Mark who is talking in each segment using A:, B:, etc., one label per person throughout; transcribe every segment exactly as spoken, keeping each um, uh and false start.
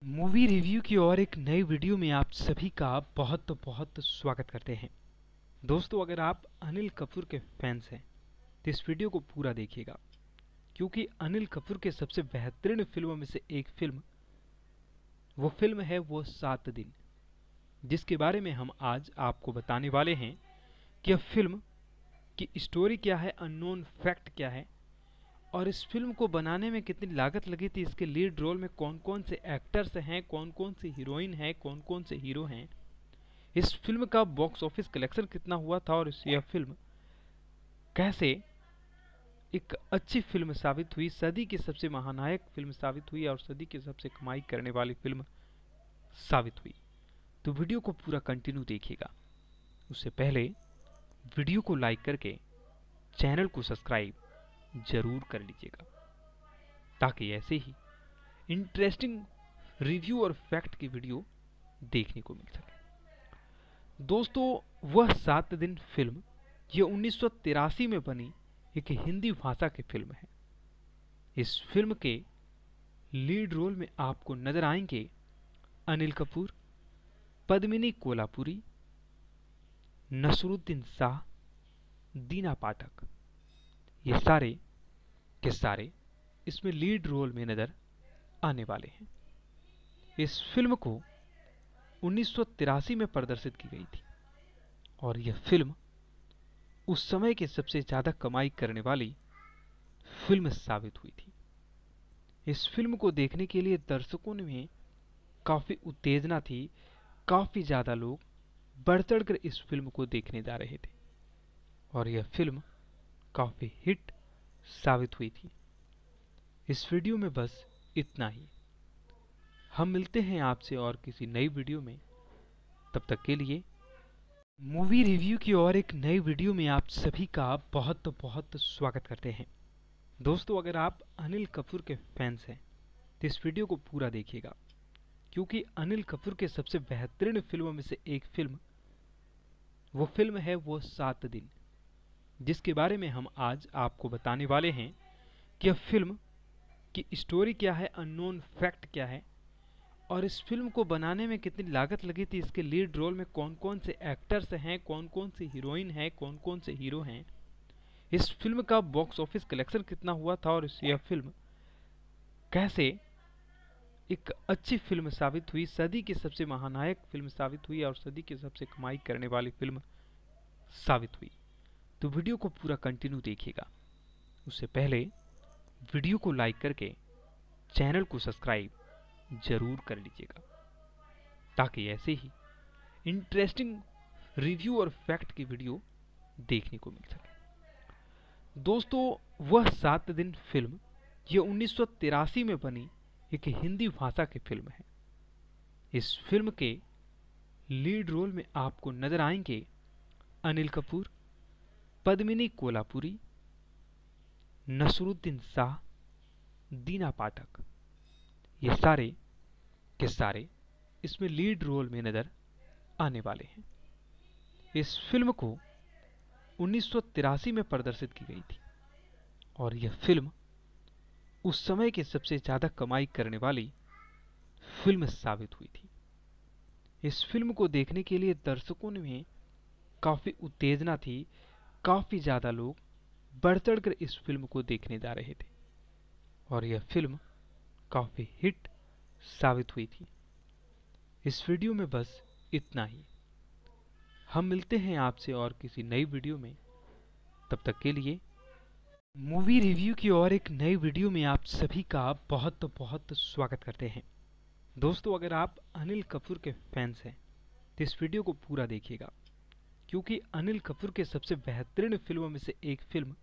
A: Movie review की और एक नई वीडियो में आप सभी का बहुत बहुत स्वागत करते हैं। दोस्तों, अगर आप अनिल कपूर के फैंस हैं तो इस वीडियो को पूरा देखिएगा, क्योंकि अनिल कपूर के सबसे बेहतरीन फिल्मों में से एक फिल्म वो फिल्म है वो सात दिन, जिसके बारे में हम आज आपको बताने वाले हैं कि यह फिल्म की स्टोरी क्या है, अननोन फैक्ट क्या है और इस फिल्म को बनाने में कितनी लागत लगी थी, इसके लीड रोल में कौन कौन से एक्टर्स हैं, कौन कौन सी हीरोइन हैं, कौन कौन से हीरो हैं, इस फिल्म का बॉक्स ऑफिस कलेक्शन कितना हुआ था और इस यह फिल्म कैसे एक अच्छी फिल्म साबित हुई, सदी की सबसे महानायक फिल्म साबित हुई और सदी की सबसे कमाई करने वाली फिल्म साबित हुई। तो वीडियो को पूरा कंटिन्यू देखिएगा। उससे पहले वीडियो को लाइक करके चैनल को सब्सक्राइब जरूर कर लीजिएगा, ताकि ऐसे ही इंटरेस्टिंग रिव्यू और फैक्ट की वीडियो देखने को मिल सके। दोस्तों, वह सात दिन फिल्म यह उन्नीस सौ तिरासी में बनी एक हिंदी भाषा की फिल्म है। इस फिल्म के लीड रोल में आपको नजर आएंगे अनिल कपूर, पद्मिनी कोल्हापुरी, नसरुद्दीन शाह, दीना पाठक। ये सारे के सारे इसमें लीड रोल में नजर आने वाले हैं। इस फिल्म को उन्नीस सौ तिरासी में प्रदर्शित की गई थी और यह फिल्म उस समय की सबसे ज्यादा कमाई करने वाली फिल्म साबित हुई थी। इस फिल्म को देखने के लिए दर्शकों में काफी उत्तेजना थी, काफी ज्यादा लोग बढ़ चढ़कर इस फिल्म को देखने जा रहे थे और यह फिल्म काफी हिट साबित हुई थी। इस वीडियो में बस इतना ही। हम मिलते हैं आपसे और किसी नई वीडियो में। तब तक के लिए मूवी रिव्यू की और एक नई वीडियो में आप सभी का बहुत बहुत स्वागत करते हैं। दोस्तों, अगर आप अनिल कपूर के फैंस हैं तो इस वीडियो को पूरा देखिएगा, क्योंकि अनिल कपूर के सबसे बेहतरीन फिल्मों में से एक फिल्म वो फिल्म है वो सात दिन, जिसके बारे में हम आज आपको बताने वाले हैं कि यह फिल्म की स्टोरी क्या है, अननोन फैक्ट क्या है और इस फिल्म को बनाने में कितनी लागत लगी थी, इसके लीड रोल में कौन कौन से एक्टर्स हैं, कौन कौन सी हीरोइन हैं, कौन कौन से हीरो हैं, इस फिल्म का बॉक्स ऑफिस कलेक्शन कितना हुआ था और यह फिल्म कैसे एक अच्छी फिल्म साबित हुई, सदी की सबसे महानायक फिल्म साबित हुई और सदी की सबसे कमाई करने वाली फिल्म साबित हुई। तो वीडियो को पूरा कंटिन्यू देखिएगा। उससे पहले वीडियो को लाइक करके चैनल को सब्सक्राइब जरूर कर लीजिएगा, ताकि ऐसे ही इंटरेस्टिंग रिव्यू और फैक्ट की वीडियो देखने को मिल सके। दोस्तों, वह सात दिन फिल्म यह उन्नीस सौ तिरासी में बनी एक हिंदी भाषा की फिल्म है। इस फिल्म के लीड रोल में आपको नजर आएंगे अनिल कपूर, पद्मिनी कोल्हापुरी, नसरुद्दीन शाह, दीना पाठक। ये सारे के सारे इसमें लीड रोल में नजर आने वाले हैं। इस फिल्म को उन्नीस सौ तिरासी में प्रदर्शित की गई थी और यह फिल्म उस समय की सबसे ज्यादा कमाई करने वाली फिल्म साबित हुई थी। इस फिल्म को देखने के लिए दर्शकों में काफी उत्तेजना थी, काफी ज्यादा लोग बढ़ चढ़कर इस फिल्म को देखने जा रहे थे और यह फिल्म काफी हिट साबित हुई थी। इस वीडियो में बस इतना ही। हम मिलते हैं आपसे और किसी नई वीडियो में। तब तक के लिए मूवी रिव्यू की और एक नई वीडियो में आप सभी का बहुत बहुत स्वागत करते हैं। दोस्तों, अगर आप अनिल कपूर के फैंस हैं तो इस वीडियो को पूरा देखिएगा, क्योंकि अनिल कपूर के सबसे बेहतरीन फिल्मों में से एक फिल्म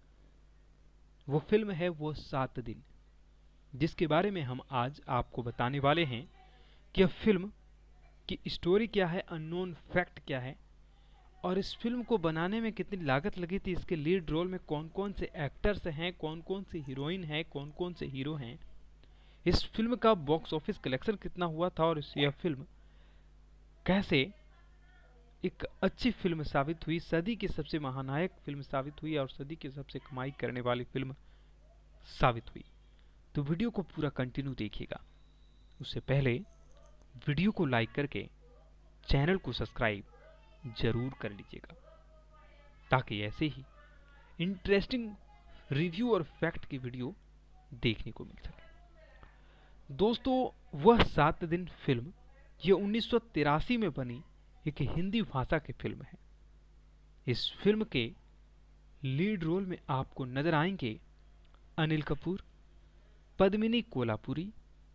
A: वो फिल्म है वो सात दिन, जिसके बारे में हम आज आपको बताने वाले हैं कि यह फिल्म की स्टोरी क्या है, अननोन फैक्ट क्या है और इस फिल्म को बनाने में कितनी लागत लगी थी, इसके लीड रोल में कौन कौन से एक्टर्स हैं, कौन कौन सी हीरोइन हैं, कौन कौन से हीरो हैं, इस फिल्म का बॉक्स ऑफिस कलेक्शन कितना हुआ था और यह फिल्म कैसे एक अच्छी फिल्म साबित हुई, सदी की सबसे महानायक फिल्म साबित हुई और सदी की सबसे कमाई करने वाली फिल्म साबित हुई। तो वीडियो को पूरा कंटिन्यू देखिएगा। उससे पहले वीडियो को लाइक करके चैनल को सब्सक्राइब जरूर कर लीजिएगा, ताकि ऐसे ही इंटरेस्टिंग रिव्यू और फैक्ट की वीडियो देखने को मिल सके। दोस्तों, वह सात दिन फिल्म ये उन्नीस सौ तिरासी में बनी एक हिंदी भाषा की फिल्म है। इस फिल्म के लीड रोल में आपको नजर आएंगे अनिल कपूर, पद्मिनी कोल्हापुरी,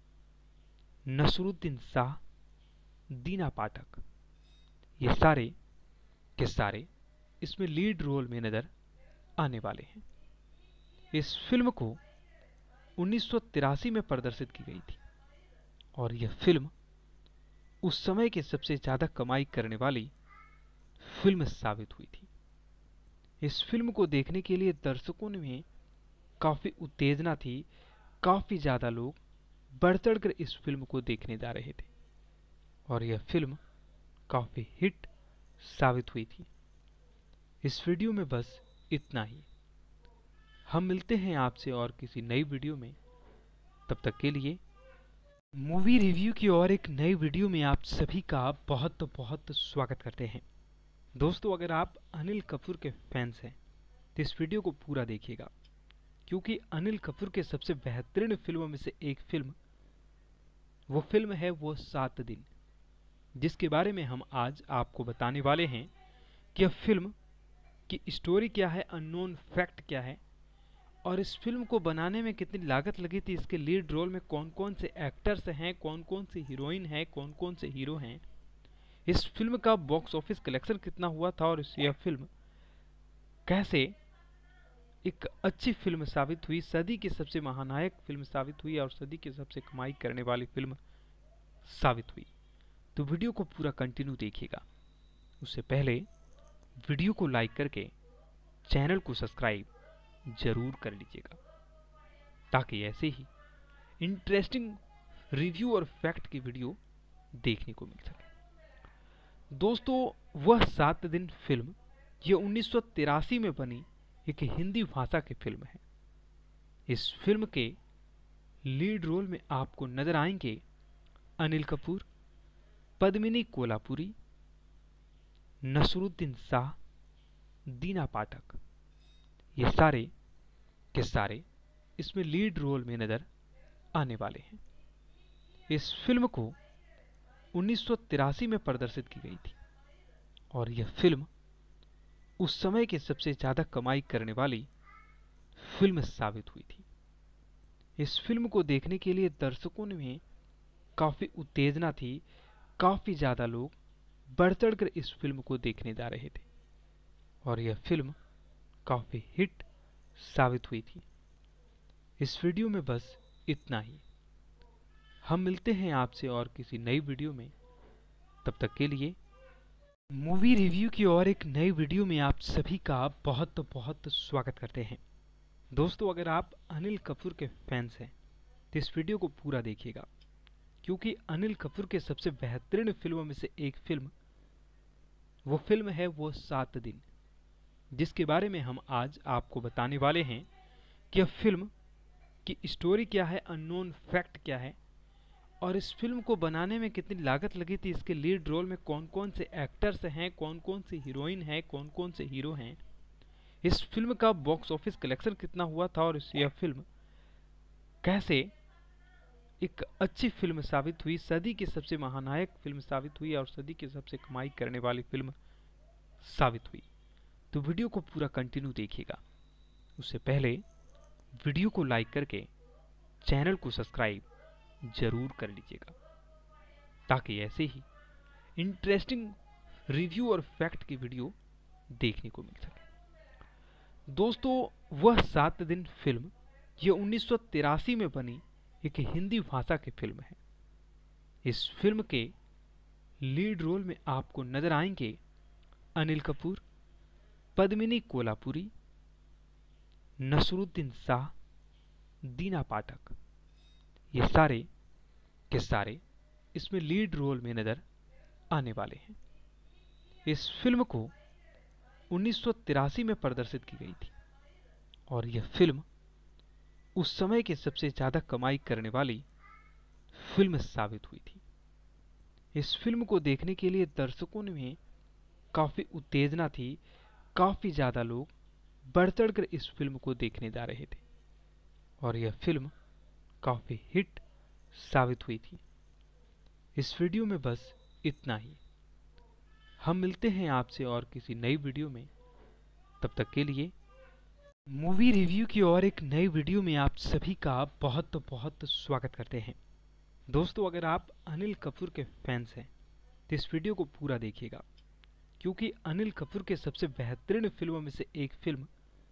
A: नसरुद्दीन शाह, दीना पाठक। ये सारे के सारे इसमें लीड रोल में नजर आने वाले हैं। इस फिल्म को उन्नीस सौ तिरासी में प्रदर्शित की गई थी और यह फिल्म उस समय की सबसे ज्यादा कमाई करने वाली फिल्म साबित हुई थी। इस फिल्म को देखने के लिए दर्शकों में काफी उत्तेजना थी, काफी ज्यादा लोग बढ़ चढ़कर इस फिल्म को देखने जा रहे थे और यह फिल्म काफी हिट साबित हुई थी। इस वीडियो में बस इतना ही। हम मिलते हैं आपसे और किसी नई वीडियो में। तब तक के लिए मूवी रिव्यू की और एक नई वीडियो में आप सभी का बहुत बहुत स्वागत करते हैं। दोस्तों, अगर आप अनिल कपूर के फैंस हैं तो इस वीडियो को पूरा देखिएगा, क्योंकि अनिल कपूर के सबसे बेहतरीन फिल्मों में से एक फिल्म वो फिल्म है वो सात दिन, जिसके बारे में हम आज आपको बताने वाले हैं कि यह फिल्म की स्टोरी क्या है, अननोन फैक्ट क्या है और इस फिल्म को बनाने में कितनी लागत लगी थी, इसके लीड रोल में कौन कौन से एक्टर्स हैं, कौन कौन सी हीरोइन हैं, कौन कौन से हीरो हैं, इस फिल्म का बॉक्स ऑफिस कलेक्शन कितना हुआ था और यह फिल्म कैसे एक अच्छी फिल्म साबित हुई, सदी की सबसे महानायक फिल्म साबित हुई और सदी की सबसे कमाई करने वाली फिल्म साबित हुई। तो वीडियो को पूरा कंटिन्यू देखिएगा। उससे पहले वीडियो को लाइक करके चैनल को सब्सक्राइब जरूर कर लीजिएगा, ताकि ऐसे ही इंटरेस्टिंग रिव्यू और फैक्ट की वीडियो देखने को मिल सके। दोस्तों, वह सात दिन फिल्म ये उन्नीस सौ तिरासी में बनी एक हिंदी भाषा की फिल्म है। इस फिल्म के लीड रोल में आपको नजर आएंगे अनिल कपूर, पद्मिनी कोल्हापुरी, नसरुद्दीन शाह, दीना पाठक। ये सारे के सारे इसमें लीड रोल में नजर आने वाले हैं। इस फिल्म को उन्नीस सौ तिरासी में प्रदर्शित की गई थी और यह फिल्म उस समय की सबसे ज्यादा कमाई करने वाली फिल्म साबित हुई थी। इस फिल्म को देखने के लिए दर्शकों में काफी उत्तेजना थी, काफी ज्यादा लोग बढ़ चढ़कर इस फिल्म को देखने जा रहे थे और यह फिल्म काफी हिट साबित हुई थी। इस वीडियो में बस इतना ही। हम मिलते हैं आपसे और किसी नई वीडियो में। तब तक के लिए मूवी रिव्यू की और एक नई वीडियो में आप सभी का बहुत बहुत स्वागत करते हैं। दोस्तों, अगर आप अनिल कपूर के फैंस हैं तो इस वीडियो को पूरा देखिएगा, क्योंकि अनिल कपूर के सबसे बेहतरीन फिल्मों में से एक फिल्म वो फिल्म है वो सात दिन, जिसके बारे में हम आज आपको बताने वाले हैं कि यह फिल्म की स्टोरी क्या है, अननोन फैक्ट क्या है और इस फिल्म को बनाने में कितनी लागत लगी थी, इसके लीड रोल में कौन कौन से एक्टर्स हैं, कौन कौन सी हीरोइन हैं, कौन कौन से हीरो हैं, इस फिल्म का बॉक्स ऑफिस कलेक्शन कितना हुआ था और यह फिल्म कैसे एक अच्छी फिल्म साबित हुई, सदी की सबसे महानायक फिल्म साबित हुई और सदी की सबसे कमाई करने वाली फिल्म साबित हुई। तो वीडियो को पूरा कंटिन्यू देखिएगा। उससे पहले वीडियो को लाइक करके चैनल को सब्सक्राइब जरूर कर लीजिएगा, ताकि ऐसे ही इंटरेस्टिंग रिव्यू और फैक्ट की वीडियो देखने को मिल सके। दोस्तों, वह सात दिन फिल्म ये उन्नीस सौ तिरासी में बनी एक हिंदी भाषा की फिल्म है। इस फिल्म के लीड रोल में आपको नजर आएंगे अनिल कपूर, पद्मिनी कोल्हापुरी, नसरुद्दीन शाह, दीना पाठक। ये सारे के सारे इसमें लीड रोल में नजर आने वाले हैं। इस फिल्म को उन्नीस सौ तिरासी में प्रदर्शित की गई थी और यह फिल्म उस समय की सबसे ज्यादा कमाई करने वाली फिल्म साबित हुई थी। इस फिल्म को देखने के लिए दर्शकों में काफ़ी उत्तेजना थी, काफ़ी ज़्यादा लोग बढ़ चढ़ कर इस फिल्म को देखने जा रहे थे और यह फिल्म काफ़ी हिट साबित हुई थी। इस वीडियो में बस इतना ही। हम मिलते हैं आपसे और किसी नई वीडियो में। तब तक के लिए मूवी रिव्यू की और एक नई वीडियो में आप सभी का बहुत बहुत स्वागत करते हैं। दोस्तों, अगर आप अनिल कपूर के फैंस हैं तो इस वीडियो को पूरा देखिएगा, क्योंकि अनिल कपूर के सबसे बेहतरीन फिल्मों में से एक फिल्म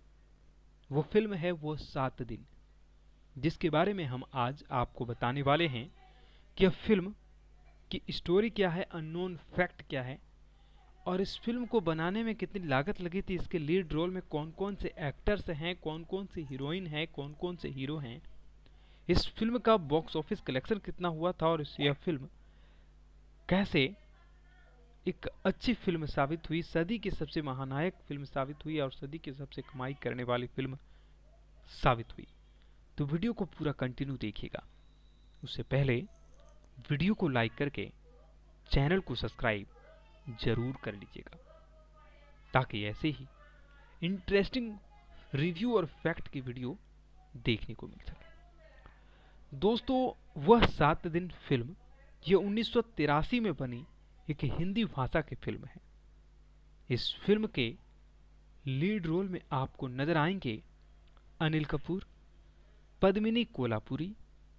A: वो फिल्म है वो सात दिन, जिसके बारे में हम आज आपको बताने वाले हैं कि यह फिल्म की स्टोरी क्या है, अननोन फैक्ट क्या है और इस फिल्म को बनाने में कितनी लागत लगी थी, इसके लीड रोल में कौन कौन से एक्टर्स हैं, कौन कौन सी हीरोइन हैं, कौन कौन से हीरो हैं, इस फिल्म का बॉक्स ऑफिस कलेक्शन कितना हुआ था और यह फिल्म कैसे एक अच्छी फिल्म साबित हुई, सदी की सबसे महानायक फिल्म साबित हुई और सदी की सबसे कमाई करने वाली फिल्म साबित हुई। तो वीडियो को पूरा कंटिन्यू देखिएगा। उससे पहले वीडियो को लाइक करके चैनल को सब्सक्राइब जरूर कर लीजिएगा, ताकि ऐसे ही इंटरेस्टिंग रिव्यू और फैक्ट की वीडियो देखने को मिल सके। दोस्तों, वह सात दिन फिल्म यह उन्नीस सौ तिरासी में बनी एक हिंदी भाषा की फिल्म है। इस फिल्म के लीड रोल में आपको नजर आएंगे अनिल कपूर, पद्मिनी कोल्हापुरी,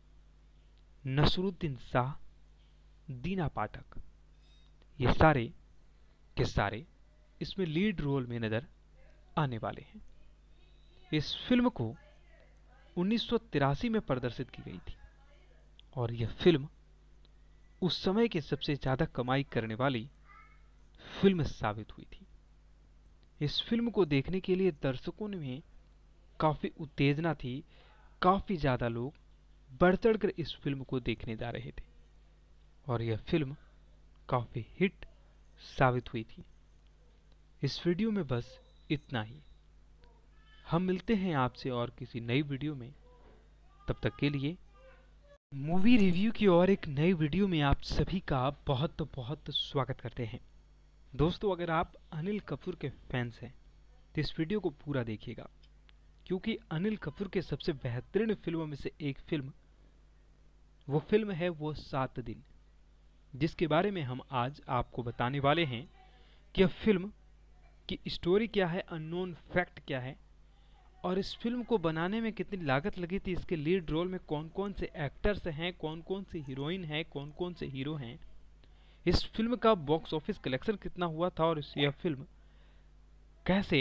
A: नसरुद्दीन शाह, दीना पाठक। ये सारे के सारे इसमें लीड रोल में नजर आने वाले हैं। इस फिल्म को उन्नीस सौ तिरासी में प्रदर्शित की गई थी और यह फिल्म उस समय की सबसे ज्यादा कमाई करने वाली फिल्म साबित हुई थी। इस फिल्म को देखने के लिए दर्शकों में काफी उत्तेजना थी, काफी ज्यादा लोग बढ़ चढ़ कर इस फिल्म को देखने जा रहे थे और यह फिल्म काफी हिट साबित हुई थी। इस वीडियो में बस इतना ही। हम मिलते हैं आपसे और किसी नई वीडियो में। तब तक के लिए मूवी रिव्यू की और एक नई वीडियो में आप सभी का बहुत बहुत स्वागत करते हैं। दोस्तों, अगर आप अनिल कपूर के फैंस हैं तो इस वीडियो को पूरा देखिएगा, क्योंकि अनिल कपूर के सबसे बेहतरीन फिल्मों में से एक फिल्म वो फिल्म है वो सात दिन, जिसके बारे में हम आज आपको बताने वाले हैं कि यह फिल्म की स्टोरी क्या है, अननोन फैक्ट क्या है और इस फिल्म को बनाने में कितनी लागत लगी थी, इसके लीड रोल में कौन कौन से एक्टर्स हैं, कौन कौन सी हीरोइन हैं, कौन कौन से हीरो हैं, इस फिल्म का बॉक्स ऑफिस कलेक्शन कितना हुआ था और यह फिल्म कैसे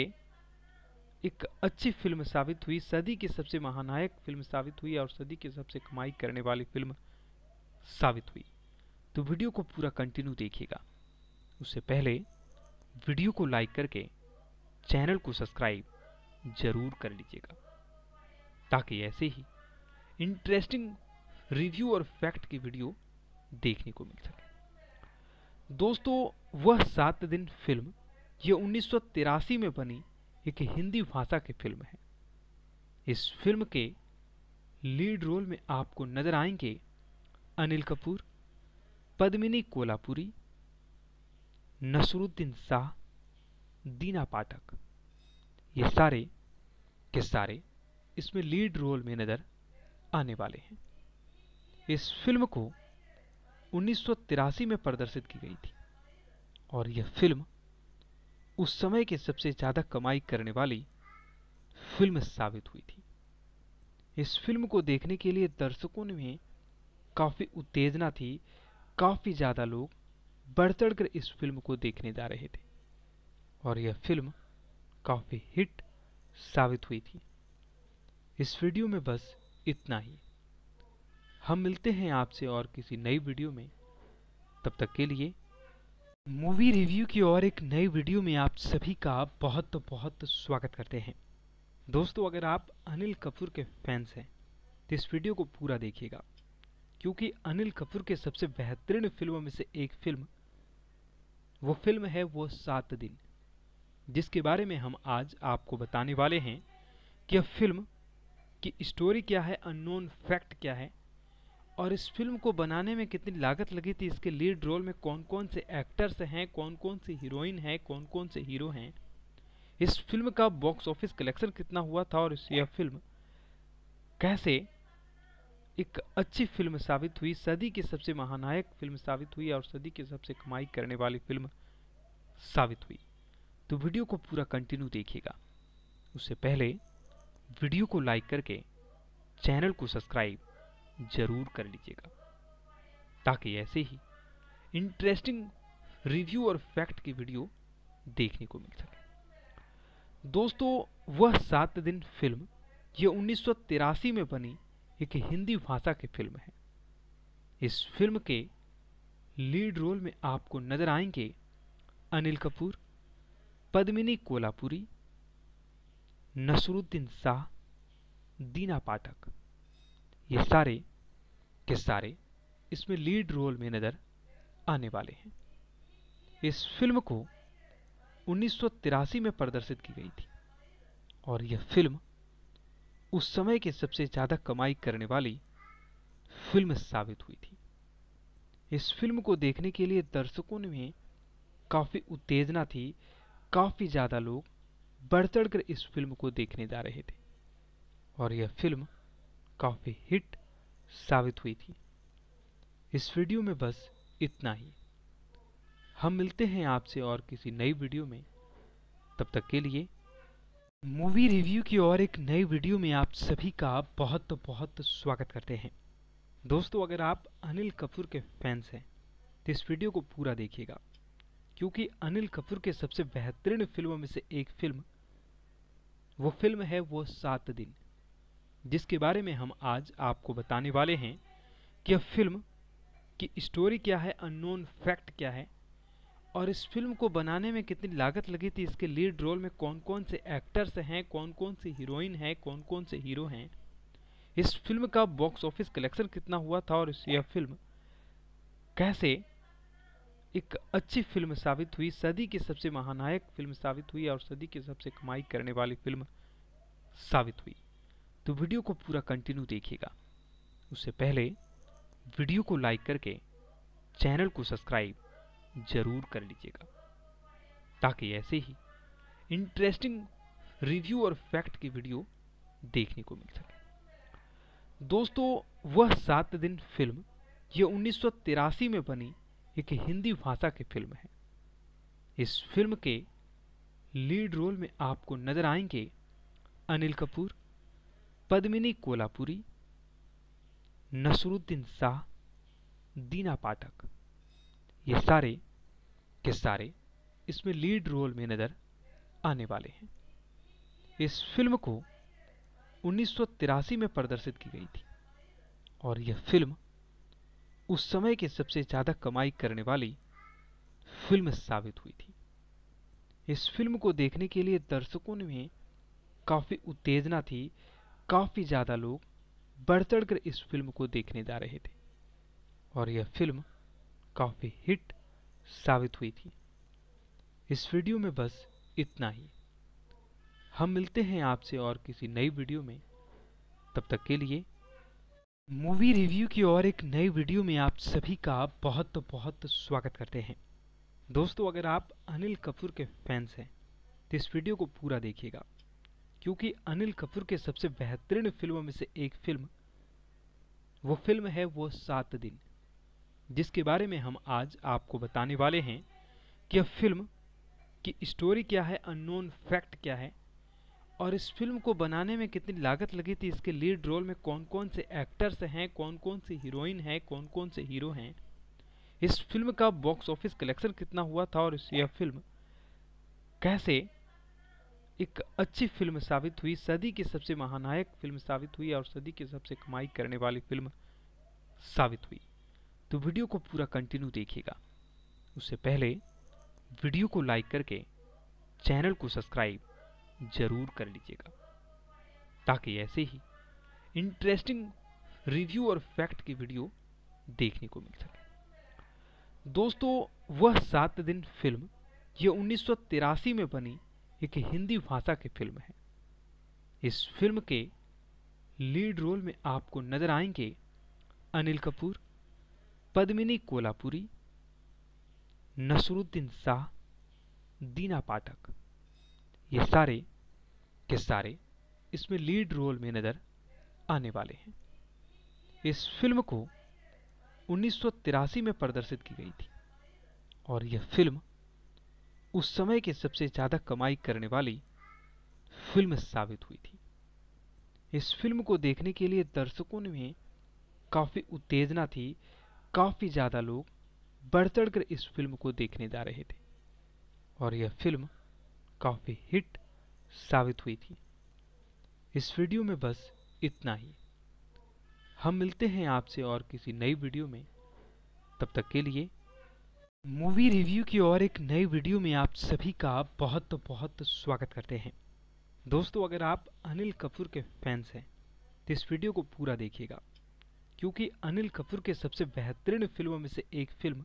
A: एक अच्छी फिल्म साबित हुई, सदी की सबसे महानायक फिल्म साबित हुई और सदी की सबसे कमाई करने वाली फिल्म साबित हुई। तो वीडियो को पूरा कंटिन्यू देखिएगा। उससे पहले वीडियो को लाइक करके चैनल को सब्सक्राइब जरूर कर लीजिएगा, ताकि ऐसे ही इंटरेस्टिंग रिव्यू और फैक्ट की वीडियो देखने को मिल सके। दोस्तों, वह सात दिन फिल्म यह उन्नीस सौ तिरासी में बनी एक हिंदी भाषा की फिल्म है। इस फिल्म के लीड रोल में आपको नजर आएंगे अनिल कपूर, पद्मिनी कोल्हापुरी, नसरुद्दीन शाह, दीना पाठक। ये सारे के सारे इसमें लीड रोल में नजर आने वाले हैं। इस फिल्म को उन्नीस सौ तिरासी में प्रदर्शित की गई थी और यह फिल्म उस समय की सबसे ज्यादा कमाई करने वाली फिल्म साबित हुई थी। इस फिल्म को देखने के लिए दर्शकों में काफी उत्तेजना थी, काफी ज्यादा लोग बढ़ चढ़ कर इस फिल्म को देखने जा रहे थे और यह फिल्म काफी हिट साबित हुई थी। इस वीडियो में बस इतना ही। हम मिलते हैं आपसे और किसी नई वीडियो में। तब तक के लिए मूवी रिव्यू की और एक नई वीडियो में आप सभी का बहुत बहुत स्वागत करते हैं। दोस्तों, अगर आप अनिल कपूर के फैंस हैं तो इस वीडियो को पूरा देखिएगा, क्योंकि अनिल कपूर के सबसे बेहतरीन फिल्मों में से एक फिल्म वो फिल्म है वो सात दिन, जिसके बारे में हम आज आपको बताने वाले हैं कि यह फिल्म की स्टोरी क्या है, अननोन फैक्ट क्या है और इस फिल्म को बनाने में कितनी लागत लगी थी, इसके लीड रोल में कौन कौन से एक्टर्स हैं, कौन कौन सी हीरोइन हैं, कौन कौन से हीरो हैं, इस फिल्म का बॉक्स ऑफिस कलेक्शन कितना हुआ था और इस यह फिल्म कैसे एक अच्छी फिल्म साबित हुई, सदी की सबसे महानायक फिल्म साबित हुई और सदी की सबसे कमाई करने वाली फिल्म साबित हुई। तो वीडियो को पूरा कंटिन्यू देखिएगा। उससे पहले वीडियो को लाइक करके चैनल को सब्सक्राइब जरूर कर लीजिएगा ताकि ऐसे ही इंटरेस्टिंग रिव्यू और फैक्ट की वीडियो देखने को मिल सके। दोस्तों, वह सात दिन फिल्म ये उन्नीस सौ तिरासी में बनी एक हिंदी भाषा की फिल्म है। इस फिल्म के लीड रोल में आपको नजर आएंगे अनिल कपूर, पद्मिनी कोल्हापुरी, नसरुद्दीन शाह, दीना पाठक। ये सारे के सारे इसमें लीड रोल में नजर आने वाले हैं। इस फिल्म को उन्नीस सौ तिरासी में प्रदर्शित की गई थी और यह फिल्म उस समय की सबसे ज्यादा कमाई करने वाली फिल्म साबित हुई थी। इस फिल्म को देखने के लिए दर्शकों में काफी उत्तेजना थी, काफी ज्यादा लोग बढ़ चढ़कर इस फिल्म को देखने जा रहे थे और यह फिल्म काफी हिट साबित हुई थी। इस वीडियो में बस इतना ही। हम मिलते हैं आपसे और किसी नई वीडियो में। तब तक के लिए मूवी रिव्यू की और एक नई वीडियो में आप सभी का बहुत बहुत स्वागत करते हैं। दोस्तों, अगर आप अनिल कपूर के फैंस हैं तो इस वीडियो को पूरा देखिएगा, क्योंकि अनिल कपूर के सबसे बेहतरीन फिल्मों में से एक फिल्म वो फिल्म है वो सात दिन, जिसके बारे में हम आज आपको बताने वाले हैं कि यह फिल्म की स्टोरी क्या है, अननोन फैक्ट क्या है और इस फिल्म को बनाने में कितनी लागत लगी थी, इसके लीड रोल में कौन कौन से एक्टर्स हैं, कौन कौन सी हीरोइन हैं, कौन कौन से हीरो हैं, इस फिल्म का बॉक्स ऑफिस कलेक्शन कितना हुआ था और इस यह फिल्म कैसे एक अच्छी फिल्म साबित हुई, सदी की सबसे महानायक फिल्म साबित हुई और सदी की सबसे कमाई करने वाली फिल्म साबित हुई। तो वीडियो को पूरा कंटिन्यू देखिएगा। उससे पहले वीडियो को लाइक करके चैनल को सब्सक्राइब जरूर कर लीजिएगा ताकि ऐसे ही इंटरेस्टिंग रिव्यू और फैक्ट की वीडियो देखने को मिल सके। दोस्तों, वह सात दिन फिल्म ये उन्नीस सौ तिरासी में बनी एक हिंदी भाषा की फिल्म है। इस फिल्म के लीड रोल में आपको नजर आएंगे अनिल कपूर, पद्मिनी कोल्हापुरी, नसरुद्दीन शाह, दीना पाठक। ये सारे के सारे इसमें लीड रोल में नजर आने वाले हैं। इस फिल्म को उन्नीस सौ तिरासी में प्रदर्शित की गई थी और यह फिल्म उस समय की सबसे ज्यादा कमाई करने वाली फिल्म साबित हुई थी। इस फिल्म को देखने के लिए दर्शकों में काफी उत्तेजना थी, काफी ज्यादा लोग बढ़ चढ़कर इस फिल्म को देखने जा रहे थे और यह फिल्म काफी हिट साबित हुई थी। इस वीडियो में बस इतना ही। हम मिलते हैं आपसे और किसी नई वीडियो में। तब तक के लिए मूवी रिव्यू की और एक नई वीडियो में आप सभी का बहुत बहुत स्वागत करते हैं। दोस्तों, अगर आप अनिल कपूर के फैंस हैं तो इस वीडियो को पूरा देखिएगा, क्योंकि अनिल कपूर के सबसे बेहतरीन फिल्मों में से एक फिल्म वो फिल्म है वो सात दिन, जिसके बारे में हम आज आपको बताने वाले हैं कि यह फिल्म की स्टोरी क्या है, अननोन फैक्ट क्या है और इस फिल्म को बनाने में कितनी लागत लगी थी, इसके लीड रोल में कौन कौन से एक्टर्स हैं, कौन कौन सी हीरोइन हैं, कौन कौन से हीरो हैं, इस फिल्म का बॉक्स ऑफिस कलेक्शन कितना हुआ था और इस यह फिल्म कैसे एक अच्छी फिल्म साबित हुई, सदी की सबसे महानायक फिल्म साबित हुई और सदी की सबसे कमाई करने वाली फिल्म साबित हुई। तो वीडियो को पूरा कंटिन्यू देखिएगा। उससे पहले वीडियो को लाइक करके चैनल को सब्सक्राइब जरूर कर लीजिएगा ताकि ऐसे ही इंटरेस्टिंग रिव्यू और फैक्ट की वीडियो देखने को मिल सके। दोस्तों, वह सात दिन फिल्म ये उन्नीस सौ तिरासी में बनी एक हिंदी भाषा की फिल्म है। इस फिल्म के लीड रोल में आपको नजर आएंगे अनिल कपूर, पद्मिनी कोल्हापुरी, नसरुद्दीन शाह, दीना पाठक, ये सारे के सारे इसमें लीड रोल में नजर आने वाले हैं। इस फिल्म को उन्नीस सौ तिरासी में प्रदर्शित की गई थी और यह फिल्म उस समय की सबसे ज्यादा कमाई करने वाली फिल्म साबित हुई थी। इस फिल्म को देखने के लिए दर्शकों में काफी उत्तेजना थी, काफी ज्यादा लोग बढ़ चढ़कर इस फिल्म को देखने जा रहे थे और यह फिल्म काफी हिट साबित हुई थी। इस वीडियो में बस इतना ही। हम मिलते हैं आपसे और किसी नई वीडियो में, तब तक के लिए मूवी रिव्यू की और एक नई वीडियो में आप सभी का बहुत बहुत स्वागत करते हैं। दोस्तों, अगर आप अनिल कपूर के फैंस हैं तो इस वीडियो को पूरा देखिएगा, क्योंकि अनिल कपूर के सबसे बेहतरीन फिल्मों में से एक फिल्म